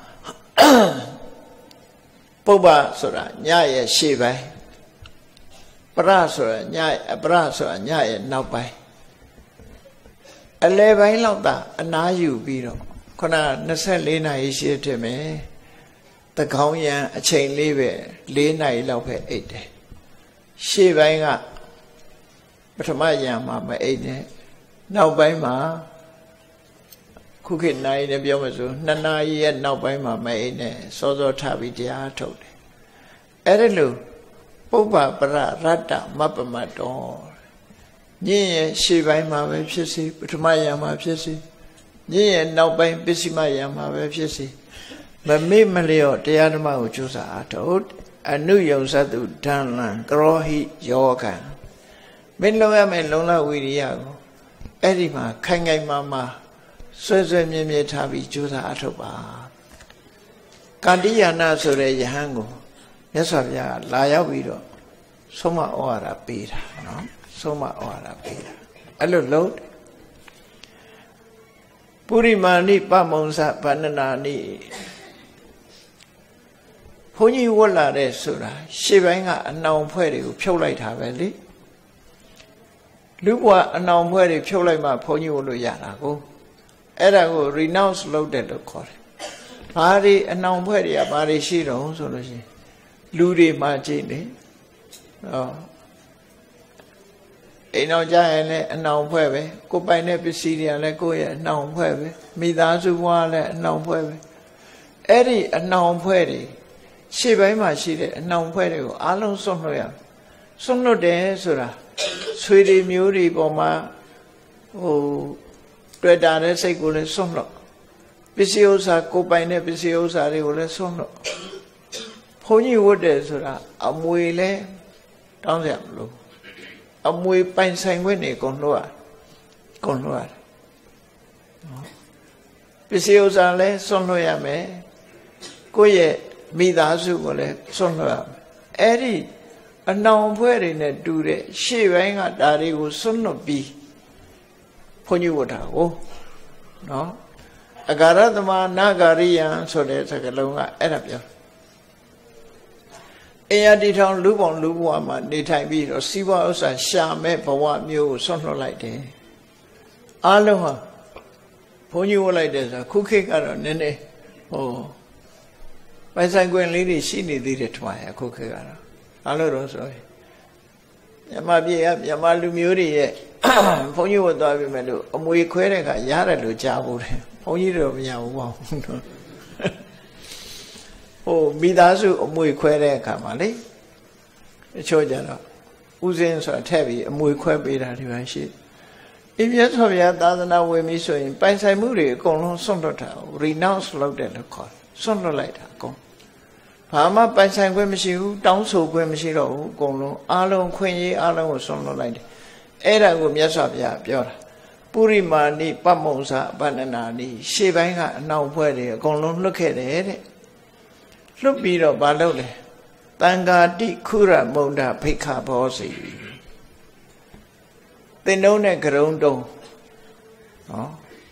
ပုပ္ပဆိုတာညရဲ့ရှေ့ပိုင်းပရဆိုတာညရဲ့ပရဆိုတာညရဲ့နောက်ပိုင်းအလယ်ပိုင်းလောက်သာအနားယူပြီးတော့ခုနနှစ်ဆယ့်လေးနာရီရှိတယ်မယ်တကောင်းရန်အချိန်လေးပဲလေးနာရီလောက်ပဲအိတ်တယ်ရှေ့ပိုင်းကပထမရန်မှာမအိတ်နဲ့နောက်ပိုင်းမှာခုခေတ်နိုင်နဲ့ပြောမှဆိုနှစ်နာရီရဲ့နောက်ပိုင်းမှာမအိတ်နဲ့စောစောထပြီးတရားထုတ်တယ်အဲ့ဒါလို့ပုပ္ပပရရတ္တမပ္ပမတ္တောညင်ရဲ့ရှေ့ပိုင်းမှာပဲဖြစ်စေပထမရန်မှာဖြစ်စေညင်ရဲ့နောက်ပိုင်းပစ္စည်းမရန်မှာပဲဖြစ်စေမမေ့မလျော့တရားဓမ္မကိုကြိုးစားအထုတ်အနုယုံသတ္တုဓမ္မံကရောဟိယောဂံမင်းလုံးရမယ်လုံလဝိရိယကိုအဲ့ဒီမှာခိုင်ခိုင်မာမာဆွဲဆွဲမြဲမြဲထားပြီးကြိုးစားအထုတ်ပါကန္တိယာနာဆိုတဲ့ယဟန်ကိုမြတ်စွာဘုရားလာရောက်ပြီးတော့ဆုံးမဩဝါဒပေးတာနော်ဆုံးမဩဝါဒပေးတာအဲ့လိုလုံးပုရိမာဏိပမုံစဗန္နနာနိဘုန်းကြီးဝတ်လာတဲ့ဆိုတာရှေ့ပိုင်းကအနှောင်ဖွဲ့တွေကိုဖြုတ်လိုက်တာပဲလေလူဘဝအနှောင်ဖွဲ့တွေဖြုတ်လိုက်မှဘုန်းကြီးဝတ်လို့ရတာကိုအဲ့ဒါကို renounce လုပ်တယ်လို့ခေါ်တယ်ဘာတွေအနှောင်ဖွဲ့တွေကဘာတွေရှိတော့ဆိုလို့ရှိရင်လူတွေမှကြည့်နေဟောအိမ်အောင်ကြရင်လည်းအနှောင်ဖွဲ့ပဲကိုပိုင်တဲ့ပစ္စည်းတွေကလည်းကိုယ့်ရဲ့အနှောင်ဖွဲ့ပဲမိသားစုဘဝလည်းအနှောင်ဖွဲ့ပဲအဲ့ဒီအနှောင်ဖွဲ့တွေရှေ့ပိုင်းမှာရှိတဲ့အနှောင်ဖွဲ့တွေကိုအားလုံးစွန့်လွှတ်ရစွန့်လွှတ်တယ်ဆိုတာဆွေတွေမျိုးတွေပေါ်မှာဟိုတွေ့တာတဲ့စိတ်ကိုလည်းစွန့်လွှတ်ပစ္စည်းဥစ္စာကိုပိုင်တဲ့ပစ္စည်းဥစ္စာတွေကိုလည်းစွန့်လွှတ်ဘုန်းကြီးဝတ်တယ်ဆိုတာအမွေလဲတောင်းစရာမလိုအမွေပိုင်ဆိုင်ခွင့်နေကုန်လွှတ်ရကုန်လွှတ်ရပစ္စည်းဥစ္စာလည်းစွန့်လွတ်ရမယ်ကိုယ့်ရဲ့မိသားစုကိုလည်းစွန့်လွတ်ရမယ်အဲ့ဒီအနောင်ဖွဲ့တွေနဲ့တူတဲ့ရှေ့ပိုင်းကဒါတွေကိုစွန့်လွတ်ပြီးဘုန်းကြီးဝတ်တာကိုနော်အဂါရသမနာဂါရိယံဆိုတဲ့စကားလုံးကအဲ့ဒါပြောအင်ရတီထောင်လူပေါင်းလူဘဝမှာနေထိုင်ပြီးတော့စီးပွားဥစ္စာရှာမဲ့ဘဝမျိုးကိုစွန့်လွတ်လိုက်တယ်အားလုံးဟာဘုန်းကြီးဝတ်လိုက်တယ်ဆိုခုခေတ်ကတော့နည်းနည်းဟိုပိုင်ဆိုင်ခွင့်လေးတွေရှိနေသေးတယ်ထမရခုခေတ်ကတော့အားလို့တော့ဆိုရင်မြန်မာပြည်ကမြန်မာလူမျိုးတွေရဲ့ဘုန်းကြီးဝတ်သွားပြီမဲ့လို့အမွေခွဲတဲ့အခါရတယ်လို့ကြားဖို့တယ်ဘုန်းကြီးတို့မရဘူးပေါ့ဟိုမိသားစုအမွေခွဲတဲ့အခါမှာလေအချို့ကျတော့ဥစဉ်ဆိုတာထည့်ပြီးအမွေခွဲပေးတာဒီပါရှိအပြည့်ဆိုပြသာသနာဝင်ပြီဆိုရင်ပိုင်ဆိုင်မှုတွေအကုန်လုံးစွန့်လွတ်တာ renounce လုပ်တယ်လို့ခေါ်စွန့်လွတ်လိုက်တာအကုန်ဘာမှပိုင်ဆိုင်ခွင့်မရှိဘူးတောင်းဆိုခွင့်မရှိတော့ဘူးအကုန်လုံးအားလုံးခွင့်ရေးအားလုံးကိုစွန့်လွတ်လိုက်တယ်အဲ့ဒါကိုမြတ်စွာဘုရားပြောတာပုရိမာဏိပမုံစာဗန္ဒနာနိရှေ့ပိုင်းကအနောက်ဘက်တွေအကုန်လုံးလွတ်ခဲ့တယ်တဲ့လွတ်ပြီးတော့မလုပ်လဲတန်ဃာတိခုရမုံဒဖိခဘောစီတင်တုံးနဲ့ကရုံတုံးနော်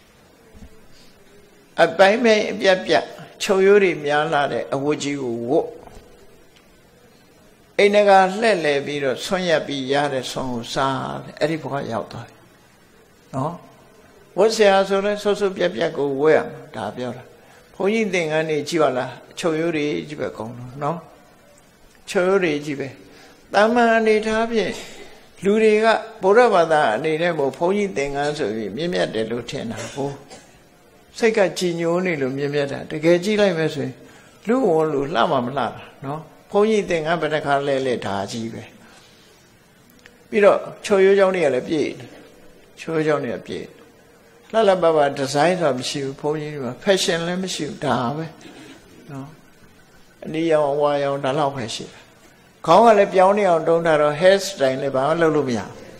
အပိုင်းမဲ့အပြတ်ပြတ်ချုပ်ရိုးတွေများလာတဲ့အဝတ်ကြီးကိုဝတ်အိမ်ကလှည့်လည်ပြီးတော့ဆွန့်ရက်ပြီးရတဲ့ဆွန်ကိုစားတယ်အဲ့ဒီဘဝရောက်သွားတယ်နော်ဝတ်ဆရာဆိုလဲဆုပ်ဆုပ်ပြက်ပြက်ကိုဝတ်ရမှာဒါပြောတာဘုန်းကြီးသင်္ကန်းနေကြည့်ပါလားချုပ်ရိုးတွေကြီးပဲကောင်းလို့နော်ချုပ်ရိုးတွေကြီးပဲတာမန်အနေထားဖြင့်လူတွေကဗုဒ္ဓဘာသာအနေနဲ့မို့ဘုန်းကြီးသင်္ကန်းဆိုပြီးမြင့်မြတ်တယ်လို့ထင်တာဟုတ်စိတ်ကကြည်ညိုနေလို့မြင့်မြတ်တာတကယ်ကြည့်လိုက်မယ်ဆိုရင်လူဝန်လူလှမှမလှတာနော်ဘုန်းကြီးသင်္ကန်းဘယ်တစ်ခါလဲလဲဒါကြီးပဲပြီးတော့ချုပ်ရိုးကြောင်းတွေကလည်းပြည့်ချုပ်ရိုးကြောင်းတွေကပြည့်လှလှပပဒီဇိုင်းဆိုတာမရှိဘူးဘုန်းကြီးက fashion လည်းမရှိဘူးဒါပဲနော်အနည်းရောင်အဝါရောင်ဒါလောက်ပဲရှိတာခေါင်းကလည်းပြောင်းနေအောင်တုံးထားတော့ hair style လည်းဘာမှလုပ်လို့မရ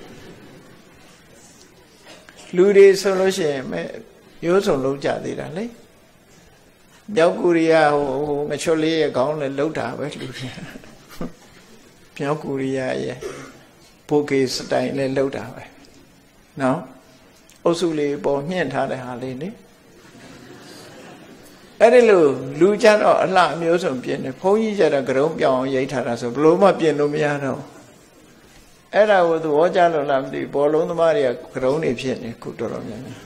လူတွေဆိုလို့ရှိရင်ရိုးစုံလုံးကြသေးတာလေမြောက်ကိုရီးယားဟိုဟိုငချွတ်လေးရဲ့ခေါင်းလည်းလှုပ်တာပဲလူတွေမြောက်ကိုရီးယားရဲ့ဘိုကေစတိုင်လည်းလှုပ်တာပဲနော်အုပ်စုလေးပေါ်မြင့်ထားတဲ့ဟာလေးလေအဲ့ဒီလိုလူကြတော့အလှအမျိုးစုံပြင်တယ်ဘုန်းကြီးကြတော့ကရုံးပြောင်းအောင်ရိတ်ထားတာဆိုဘလို့မှပြင်လို့မရတော့အဲ့ဒါကိုသဘောကျလို့လားမသိဘောလုံးသမားတွေကကရုံးနေဖြစ်နေခုတော်တော်များများ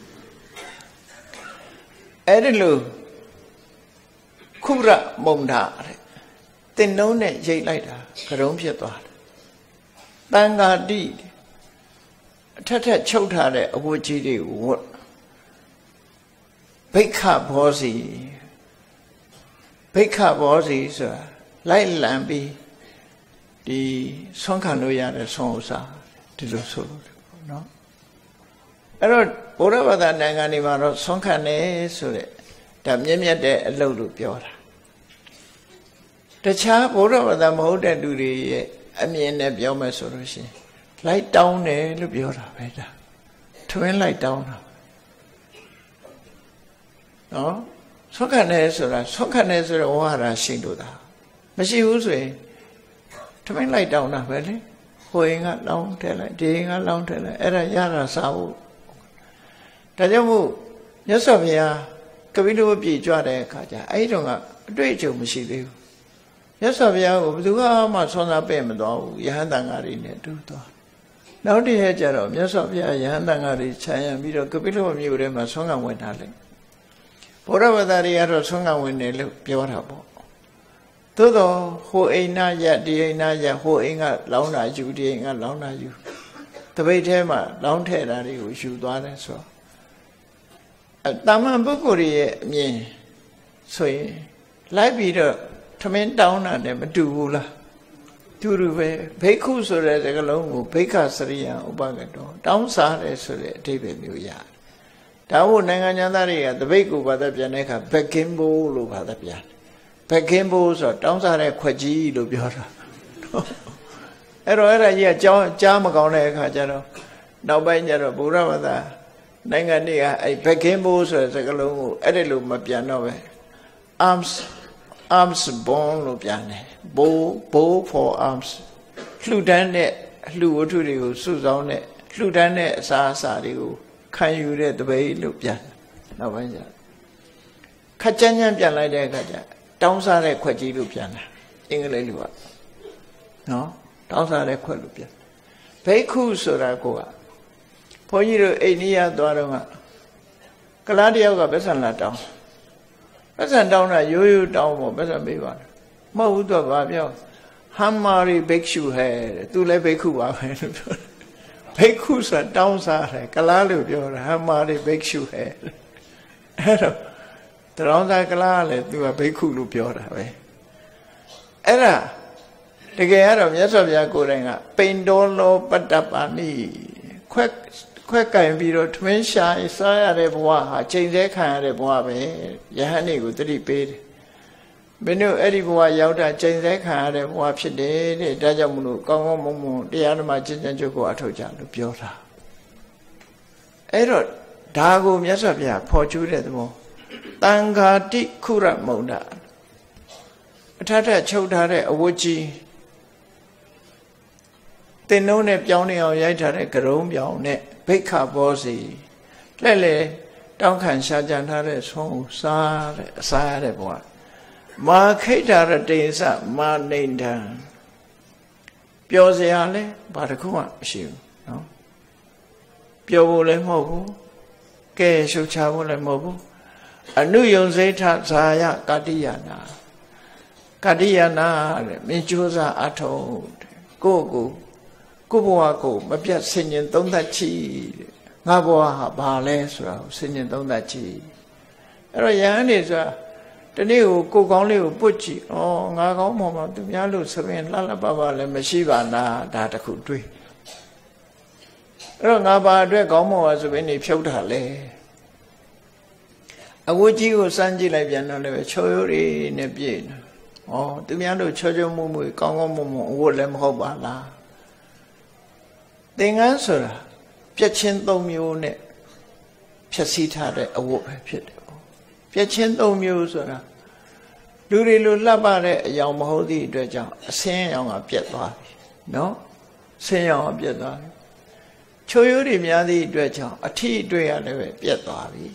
အဲ့ဒီလိုခုရမုံတာတဲ့တင်နှုံးနဲ့ရိတ်လိုက်တာကရုံးဖြစ်သွားတယ်တန်ဃာတိအထက်ထက်ချုပ်ထားတဲ့အဝတ်ကြီးတွေကိုဝတ်ဘိက္ခဘောစီဘိက္ခဘောစီဆိုတာလိုက်လံပြီးဒီဆွမ်းခံလို့ရတဲ့ဆွမ်းဥစ္စာဒီလိုဆိုလို့ပေါ့နော်အဲ့တော့ဘုရားဘာသာနိုင်ငံတွေမှာတော့ဆွမ်းခံတယ်ဆိုတဲ့ဒါမြင့်မြတ်တဲ့အလုပ်လို့ပြောတာတခြားဘုရားဘာသာမဟုတ်တဲ့လူတွေရဲ့အမြင်နဲ့ပြောမယ်ဆိုလို့ရှိရင်လိုက်တောင်းတယ်လို့ပြောတာပဲဒါထွင်းလိုက်တောင်းတာနော်ဆွမ်းခံတယ်ဆိုတာဆွမ်းခံတယ်ဆိုတော့ဝါဟာရရှိလို့တာမရှိဘူးဆိုရင်ထမင်းလိုက်တောင်းတာပဲလေဟိုရင်ကလောင်းထဲလိုက်ဒီရင်ကလောင်းထဲလိုက်အဲ့ဒါရတာစားဖို့ဒါကြောင့်မို့မြတ်စွာဘုရားကပိလဝတ်ပြည့်ကြွတဲ့အခါကျအဲ့ဒီတော့ကအတွေ့အကြုံမရှိသေးဘူးမြတ်စွာဘုရားကိုဘယ်သူမှဆွမ်းစားပဲ့မသွားဘူးယဟန်တန်ဃာတွေနဲ့တူသွားနောက်တည့်ရဲ့ကျတော့မြတ်စွာဘုရားယဟန်တန်ဃာတွေခြံရံပြီးတော့ကပိလဝတ်မြို့ထဲမှာဆွမ်းခံဝင်ထားလိုက်ဘုရားဘာသာတွေကတော့ဆွမ်းခံဝင်တယ်လို့ပြောတာပေါ့သို့တော့ဟိုအိမ်နာရဒီအိမ်နာရဟိုအိမ်ကလောင်းတာယူဒီအိမ်ကလောင်းတာယူတပိတ်ထဲမှာလောင်းထဲတာတွေကိုယူသွားတယ်ဆိုတော့တာမန်ပုဂ္ဂိုလ်ရဲ့အမြင်ဆိုရင်လိုက်ပြီးတော့ထမင်းတောင်းတာနဲ့မတူဘူးလားတူတူပဲဘိက္ခုဆိုတဲ့စကားလုံးကိုဘိက္ခစရိယဥပကတောတောင်းစားတယ်ဆိုတဲ့အဓိပ္ပာယ်မျိုးရတယ်ဒါမို့နိုင်ငံသားတွေကတပိတ်ကိုဘာသာပြန်တဲ့အခါဘက်ကင်းဘိုးလို့ဘာသာပြန်ဘက်ကင်းဘိုးဆိုတော့တောင်းစားတဲ့ခွက်ကြီးလို့ပြောတာအဲ့တော့အဲ့ဒါကြီးကကြောင်းကြားမကောင်းတဲ့အခါကျတော့နောက်ပိုင်းကျတော့ဗုဒ္ဓဘာသာနိုင်ငံတွေကအဲ့ဘက်ကင်းဘိုးဆိုတဲ့စကားလုံးကိုအဲ့ဒီလိုမပြန်တော့ပဲ arms arms bond လို့ပြန်တယ် bow bow for arms လှူဒန်းတဲ့လှူဝတ္ထုတွေကိုစုဆောင်းတဲ့လှူဒန်းတဲ့အစားအစာတွေကိုခံယူတဲ့တပိတ်လို့ပြန်နောက်ပိုင်းကျခက်ကြမ်းကြမ်းပြန်လိုက်တဲ့အခါကျတောင်းစားတဲ့ခွက်ကြီးလို့ပြန်တာအင်္ဂလိပ်လိုကနော်တောင်းစားတဲ့ခွက်လို့ပြန်ဘိက္ခုဆိုတာကိုကဘုန်းကြီးတို့အိန္ဒိယသွားတော့ကလားတယောက်ကပတ်စံလာတောင်းပတ်စံတောင်းတာရိုးရိုးတောင်းဖို့ပတ်စံပေးပါတယ်မဟုတ်ဘူးတော့ဗာပြောဟမ်မာရီဘိက္ရှုဟဲ့သူလည်းဘိက္ခုပါပဲလို့ပြောဘိက္ခုဆိုတာတောင်းစားတယ်ကလားလို့ပြောတာဟမ်မာရီဘိက္ရှုဟဲ့အဲ့တော့တရောင်းသားကလားလည်းသူကဘိက္ခုလို့ပြောတာပဲအဲ့ဒါတကယ်ကတော့မြတ်စွာဘုရားကိုယ်တိုင်ကပိန်တော်လောပတ္တပါဏိခွက်ခွက်ကင်ပြီးတော့ထမင်းရှာစားရတဲ့ဘဝဟာချိန်ဆခံရတဲ့ဘဝပဲယဟန်တွေကိုတတိပေးတယ်မင်းတို့အဲ့ဒီဘဝရောက်တာချိန်ဆခံရတဲ့ဘဝဖြစ်တယ်တဲ့ဒါကြောင့်မလို့ကောင်းကောင်းမွန်မွန်တရားဓမ္မကျင့်ကြံကြုတ်ကိုအထောက်ကြလို့ပြောတာအဲ့တော့ဒါကိုမြတ်စွာဘုရားဖော်ကျူးတဲ့သဘောတန်ဃာတိခုရမုံဒအထထချုပ်ထားတဲ့အဝတ်ကြီးတင်နှုံးနဲ့ပြောင်းနေအောင်ရိုက်ထားတဲ့ကရုံးပြောင်းနဲ့ဘိက္ခဘောစီလှဲ့လေတောင်းခံရှာကြံထားတဲ့ဆုံးကိုစားတဲ့အစားရတဲ့ဘဝမာခိတ္တရတေသမာနိန္ဒံပျော်စရာလဲဘာတစ်ခုမှမရှိဘူးနော်ပျော်ဖို့လည်းမဟုတ်ဘူးကဲရှုပ်ချဖို့လည်းမဟုတ်ဘူးအနုယုံစိဋ္ဌဇာယကတိယနာကတိယနာတဲ့မင်းကြိုးစားအထောက်ကိုကိုကိုဘဝကိုမပြတ်ဆင်ញင်သုံးသပ်ချီတဲ့ငါဘဝဟာဘာလဲဆိုတာကိုဆင်ញင်သုံးသပ်ချီအဲ့တော့ယဟန်နေဆိုတာတနေ့ကိုကိုကောင်းလေးကိုပုတ်ကြည့်ဩငါကောင်းပေါ်မှာသူများလို့ဆိုရင်လှလှပပလည်းမရှိပါလားဒါတခုတွေးအဲ့တော့ငါဘာအတွက်ကောင်းပေါ်ပါဆိုရင်နေဖြုတ်တာလေအဝတ်ကြီးကိုစမ်းကြည့်လိုက်ပြန်တော့လည်းချော်ရိုးတွေနဲ့ပြည့်နေဩသူများတို့ချောချောမှုမှုကောင်းကောင်းမွန်မွန်အဝတ်လည်းမဟုတ်ပါလားသင်္ကန်းဆိုတာပြက်ချင်းသုံးမျိုးနဲ့ဖြည့်ဆည်းထားတဲ့အဝတ်ပဲဖြစ်တယ်ပေါ့ပြက်ချင်းသုံးမျိုးဆိုတာလူတွေလိုလှပတဲ့အယောင်မဟုတ်သည့်အတွက်ကြောင့်အဆင်းရောင်ကပြက်သွားပြီနော်ဆင်းရောင်ကပြက်သွားပြီချိုရိုးတွေများသည့်အတွက်ကြောင့်အထီးအတွေ့ရလည်းပဲပြက်သွားပြီ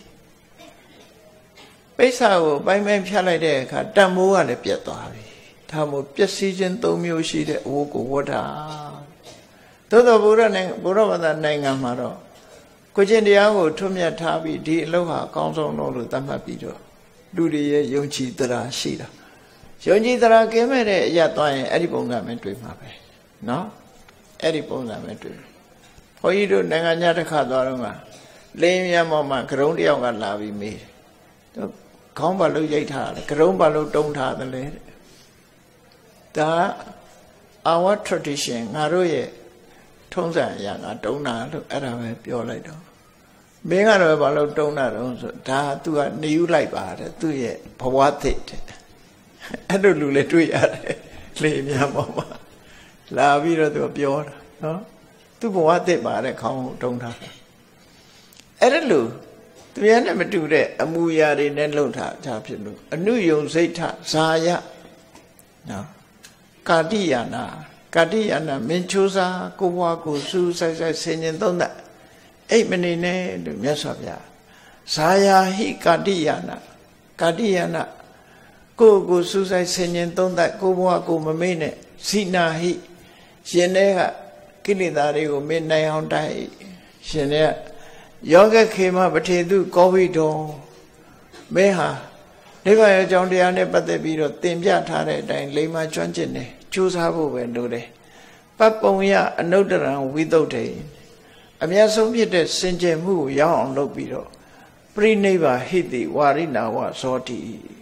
ပိဿာကိုပိုင်းပိုင်းဖြတ်လိုက်တဲ့အခါတန်မိုးကလည်းပြက်သွားပြီဒါမို့ပျက်စီးခြင်းသုံးမျိုးရှိတဲ့အဝတ်ကိုဝတ်တာသို့သောဘုရားနိုင်ငံဘုရားဘာသာနိုင်ငံမှာတော့ကိုကျင့်တရားကိုထွတ်မြတ်ထားပြီးဒီအလုပ်ဟာအကောင်းဆုံးလို့သတ်မှတ်ပြီးတော့လူတွေရဲ့ယုံကြည်တရားရှိတာယုံကြည်တရားကင်းမဲ့တဲ့အရာသွားရင်အဲ့ဒီပုံစံပဲတွေ့မှာပဲနော်အဲ့ဒီပုံစံပဲတွေ့ဘုန်းကြီးတို့နိုင်ငံခြားတစ်ခါသွားတော့ကလင်းမြတ်မောမှာကရုံးတယောက်ကလာပြီးမေးတယ်ခေါင်းဘာလို့ရိုက်ထားလဲကရုံးဘာလို့တုံးထားတယ်လဲဒါ our tradition ငါတို့ရဲ့ထုံးစံအရာငါတုံးတာလို့အဲ့ဒါပဲပြောလိုက်တော့မင်းကတော့ဘာလို့တုံးတာတော့ဆိုဒါသူကနေယူလိုက်ပါတယ်သူ့ရဲ့ဘဝသစ်တဲ့အဲ့လိုလူလည်းတွေ့ရတယ်လေများပေါ်မှာလာပြီးတော့သူပြောတာနော်သူ့ဘဝသစ်ပါတဲ့ခေါင်းကိုတုံးထားအဲ့ဒါလို့သူရနဲ့မတူတဲ့အမူအရာတွေနဲ့လှုပ်ထားတာဖြစ်လို့အနုယုံစိတ်ထဇာယနော်ကာတိယနာကာတိယနာမင်းချိုးစားကိုဘွားကိုစူးဆိုင်ဆိုင်ဆင်ញင်သုံးသပ်အိတ်မနေနဲ့လို့မြတ်စွာဘုရားဇာယာဟိကာတိယနာကာတိယနာကိုကိုစူးဆိုင်ဆင်ញင်သုံးသပ်ကိုဘွားကိုမမေ့နဲ့ဇိနာဟိရှင်တဲ့ကကိလေသာတွေကိုမင်းနိုင်အောင်တိုက်ရှင်တဲ့ယောဂခေမပထေသူကောဝိတောမင်းဟာနိဗ္ဗာန်ရဲ့အကြောင်းတရားနဲ့ပတ်သက်ပြီးတော့သင်ပြထားတဲ့အတိုင်းလိမ္မာကျွမ်းကျင်တယ်ကြိုးစားဖို့ပဲလိုတယ်ပပ္ပုံယအနုတ္တရံဝိသုဒ္ဓေအမြတ်ဆုံးဖြစ်တဲ့စင်ကြယ်မှုကိုရအောင်လုပ်ပြီးတော့ပရိနိဗ္ဗာဟိတိဝါရိနာဝဇောတိ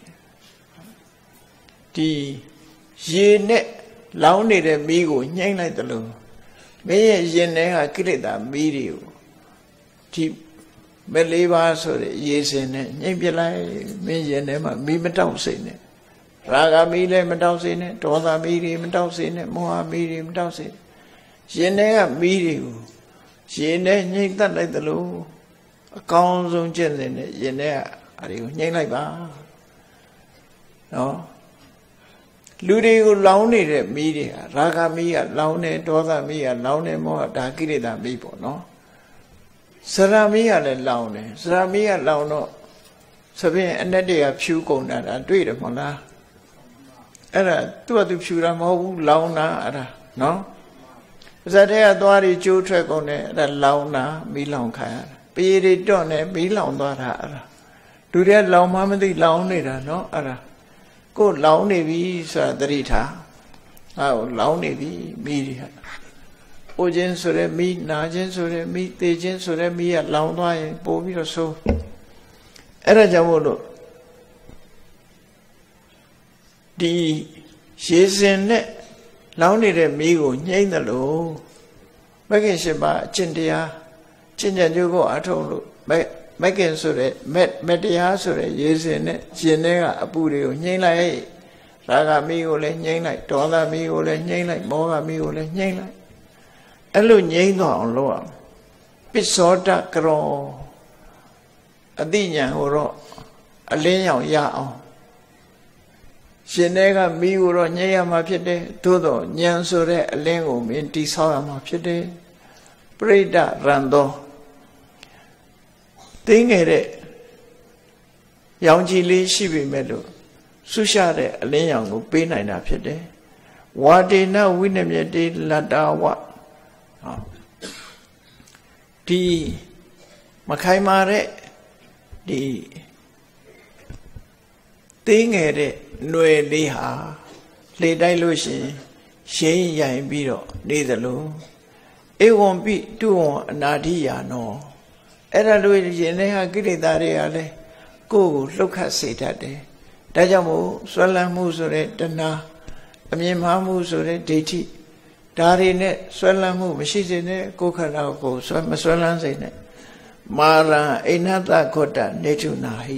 ဒီရေနဲ့လောင်းနေတဲ့မီးကိုညှိမ့်လိုက်တယ်လို့မင်းရဲ့ရင်ထဲကကိလေသာမီးတွေကိုဒီမလေးပါဆိုတဲ့ရေစင်နဲ့ညှိပြလိုက်မင်းရင်ထဲမှာမီးမတောက်စိတ်နဲ့ရာဂမီးလည်းမတောက်စိတ်နဲ့ဒေါသမီးတွေမတောက်စိတ်နဲ့မောဟမီးတွေမတောက်စိတ်ရင်ထဲကမီးတွေကိုရင်ထဲညှိတတ်လိုက်သလိုအကောင်းဆုံးကျင့်စဉ်နဲ့ယင်တဲ့အားတွေကိုညှိလိုက်ပါနော်လူတွေကိုလောင်းနေတဲ့မီးတွေကရာဂမီးကလောင်းနေဒေါသမီးကလောင်းနေမောဟဒါကိလေသာမီးပေါ့နော်စရမီးကလည်းလောင်းတယ်စရမီးကလောင်းတော့သဖြင့်အနက်တွေကဖြူကုန်တာဒါတွေ့တယ်မဟုတ်လားအဲ့ဒါသူ့ကသူဖြူတာမဟုတ်ဘူးလောင်းတာအဲ့ဒါနော်ပါဇက်တဲ့ကသွားပြီးကျိုးထွက်ကုန်တယ်အဲ့ဒါလောင်းတာမီးလောင်ခံရတာပေတွေတွန့်နေမီးလောင်သွားတာအဲ့ဒါလူတွေကလောင်မှမသိလောင်နေတာနော်အဲ့ဒါကိုလောင်နေပြီဆိုတာသတိထားဟောလောင်နေပြီမိတွေဟာအိုခြင်းဆိုရဲမိနာခြင်းဆိုရဲမိသေခြင်းဆိုရဲမိကလောင်သွားရင်ပို့ပြီးတော့ဆိုးအဲ့ဒါကြောင့်မို့လို့ဒီရေစင်နဲ့လောင်နေတဲ့မိကိုညှိမ့်တယ်လို့မဂ္ဂင်၈ပါးအကျင့်တရားကျင့်ကြံကြိုးကိုအထုံးလို့မက်ကင်ဆိုတဲ့မက်မတရားဆိုတဲ့ရေစင်နဲ့ရှင်ထဲကအပူတွေကိုညှိမ့်လိုက်ရာဂမီးကိုလည်းညှိမ့်လိုက်ဒေါသမီးကိုလည်းညှိမ့်လိုက်မောဟမီးကိုလည်းညှိမ့်လိုက်အဲ့လိုညှိမ့်တော့အောင်လုပ်အောင်ပစ္စောတကရောအတိညာဟိုတော့အလင်းရောင်ရအောင်ရှင်ထဲကမီးကိုတော့ညှိရမှာဖြစ်တယ်သို့တော့ဉာဏ်ဆိုတဲ့အလင်းကိုမင်းတိဆောက်ရမှာဖြစ်တယ်ပရိဒရံသောသိငယ်တဲ့ရောင်ခြည်လေးရှိပေမဲ့လို့ဆုရှတဲ့အလင်းရောင်ကိုပေးနိုင်တာဖြစ်တယ်ဝါတေနဝိနမြတေလတ္တဝဒီမခိုင်မာတဲ့ဒီသိငယ်တဲ့ຫນွယ်လေးဟာလေတိုက်လို့ရှိရင်ရှိန်ရိုင်ပြီးတော့နေသလိုဧဝံပိတုဝံအနာတိယာနောအဲ့ဒါလို့ရင်ထဲဟာကိလေသာတွေကလည်းကိုယ်ကိုလှုပ်ခတ်စေတတ်တယ်ဒါကြောင့်မို့ဆွဲလန်းမှုဆိုတဲ့တဏှာအမြင်မှားမှုဆိုတဲ့ဒိဋ္ဌိဒါတွေနဲ့ဆွဲလန်းမှုမရှိစေနဲ့ကိုယ်ခန္ဓာကိုဆွဲမဆွဲလန်းစေနဲ့မာရံအိဏတခောတနေထုနာဟိ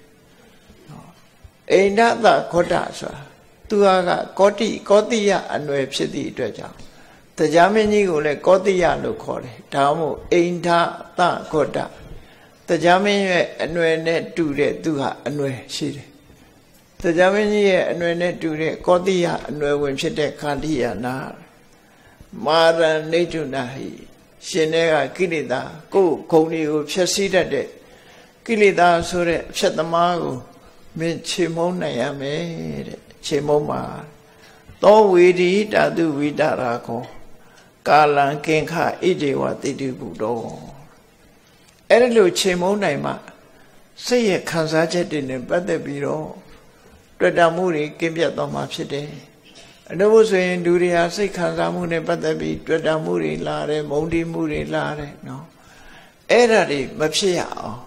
အိဏတခောတဆိုတာသူကကောတိကောတိယအနွယ်ဖြစ်သည့်အတွက်ကြောင့်တရားမင်းကြီးကိုလည်းကောတိယလို့ခေါ်တယ်ဒါမှမဟုတ်အိန္ဒသခောတတရားမင်းရဲ့အနွယ်နဲ့တူတဲ့သူဟာအနွယ်ရှိတယ်တရားမင်းကြီးရဲ့အနွယ်နဲ့တူတဲ့ကောတိယအနွယ်ဝင်ဖြစ်တဲ့ခန္တိယနာမာရဏိဋ္ဌုနာဟိရှင်တဲ့ကကိလေသာကိုယ်ခုံတွေကိုဖျက်ဆီးတတ်တဲ့ကိလေသာဆိုတဲ့အဖြတ်သမားကိုမင်းချေမုန်းနိုင်ရမယ်တဲ့ချေမုန်းပါသောဝေဒီဓာတုဝိတရာခောကာလံကင်္ခဣတိဝတိတိပုတောအဲ့ဒါလို့ချိန်မုန်းနိုင်မှစိတ်ရဲ့ခံစားချက်တွေနဲ့ပတ်သက်ပြီးတော့တွေ့တာမှုတွေကင်းပြတ်သွားမှာဖြစ်တယ်အနုဘုဆိုရင်လူတွေဟာစိတ်ခံစားမှုနဲ့ပတ်သက်ပြီးတွေ့တာမှုတွေလာတယ်မုန်းတီးမှုတွေလာတယ်နော်အဲ့ဒါတွေမဖြစ်ရအောင်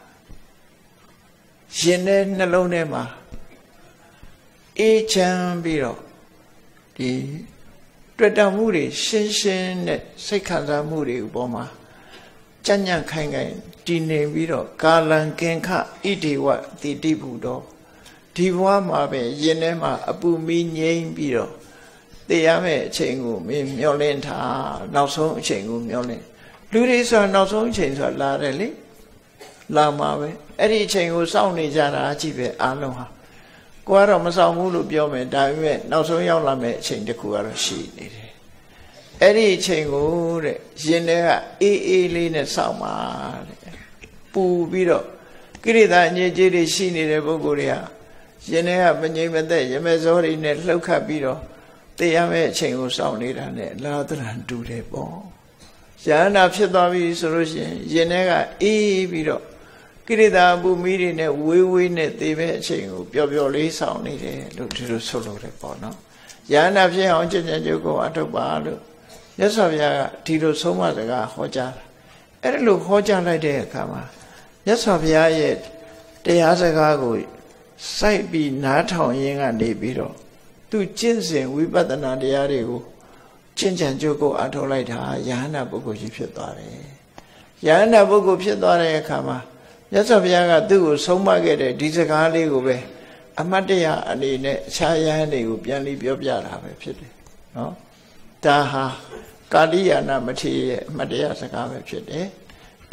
ရှင်တဲ့နှလုံးထဲမှာအေးချမ်းပြီးတော့ဒီတွေ့တာမှုတွေရှင်းရှင်းနဲ့စိတ်ခံစားမှုတွေအပေါ်မှာကြံ့ကြံ့ခိုင်ခိုင်တည်နေပြီးတော့ကာလံကင်္ခဣတိဝတိတိဘုတော်ဒီဘဝမှာပဲယင်ထဲမှာအပူမီးငြိမ်းပြီးတော့သိရမယ့်အချိန်ကိုမင်းမျောလင့်ထားနောက်ဆုံးအချိန်ကိုမျောလင့်လူတွေဆိုတာနောက်ဆုံးအချိန်ဆိုတာလာတယ်လေလာမှာပဲအဲ့ဒီအချိန်ကိုစောင့်နေကြတာအကြည့်ပဲအားလုံးဟာကိုကတော့မဆောင်ဘူးလို့ပြောမယ်ဒါပေမဲ့နောက်ဆုံးရောက်လာမယ့်အချိန်တစ်ခုကတော့ရှိနေတယ်အဲ့ဒီအချိန်ကိုတဲ့ရင်ထဲကအေးအေးလေးနဲ့စောင့်ပါတဲ့ပူပြီးတော့ကိရိတာအငြိကြီးတွေရှိနေတဲ့ပုဂ္ဂိုလ်တွေကရင်ထဲကမငြိမ်မသက်ရမဲစောတွေနဲ့လှုပ်ခတ်ပြီးတော့သိရမယ့်အချိန်ကိုစောင့်နေတာနဲ့လာသရံတူတယ်ပေါ့ယန္တာဖြစ်သွားပြီဆိုလို့ရှိရင်ရင်ထဲကအေးပြီးတော့ကိရိတာပူမီးတွေနဲ့ဝေးဝေးနဲ့သိမဲ့အချိန်ကိုပျော်ပျော်လေးဆောင်နေတယ်လို့ဒီလိုဆိုလို့တယ်ပေါ့နော်ယန္တာဖြစ်အောင်ကြင်ကြံကြုတ်ကိုအထုတ်ပါလို့မြတ်စွာဘုရားကဒီလိုဆုံးမစကားဟောကြားတာအဲ့ဒါလို့ဟောကြားလိုက်တဲ့အခါမှာမြတ်စွာဘုရားရဲ့တရားစကားကိုစိုက်ပြီးနားထောင်ရင်းကနေပြီးတော့သူကျင့်စဉ်ဝိပဿနာတရားတွေကိုကျင့်ကြံကြုတ်ကိုအထုတ်လိုက်တာယဟန္တာပုဂ္ဂိုလ်ကြီးဖြစ်သွားတယ်ယဟန္တာပုဂ္ဂိုလ်ဖြစ်သွားတဲ့အခါမှာမြတ်စွာဘုရားကသူ့ကိုဆုံးမခဲ့တဲ့ဒီစကားလေးကိုပဲအမတ်တရားအနေနဲ့အခြားယဟန်တွေကိုပြန်ပြီးပြောပြတာပဲဖြစ်တယ်နော်ဒါဟာကာလိယာဏမထေရရဲ့အမတ်တရားစကားပဲဖြစ်တယ်တ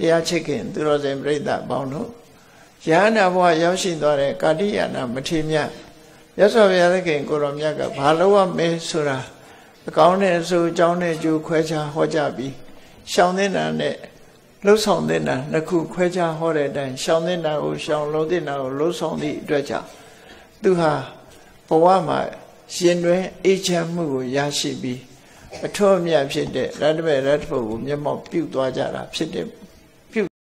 တရားချစ်ခင်သူတော်စင်ပြိဿပေါင်းတို့ယဟန္တာဘဝရောက်ရှိသွားတဲ့ကာတိယနာမထေရမြတ်ရသော်ဘုရားသခင်ကိုရောမြတ်ကဘာလို့ရမဲဆိုတာအကောင်းနဲ့အဆိုးအကြောင်းနဲ့ကြိုခွဲခြားဟောကြားပြီးရှောင်တဲ့နာနဲ့လှုပ်ဆောင်တဲ့နာနှစ်ခုခွဲခြားဟောတဲ့အတိုင်းရှောင်တဲ့နာကိုရှောင်လုံးတဲ့နာကိုလှုပ်ဆောင်သည့်အတွက်ကြောင့်သူဟာဘဝမှာရှင်တွင်အေးချမ်းမှုကိုရရှိပြီးအထွတ်အမြတ်ဖြစ်တဲ့ရတ္တမေရတ္တဖို့ကိုမျက်မှောက်ပြုသွားကြတာဖြစ်တဲ့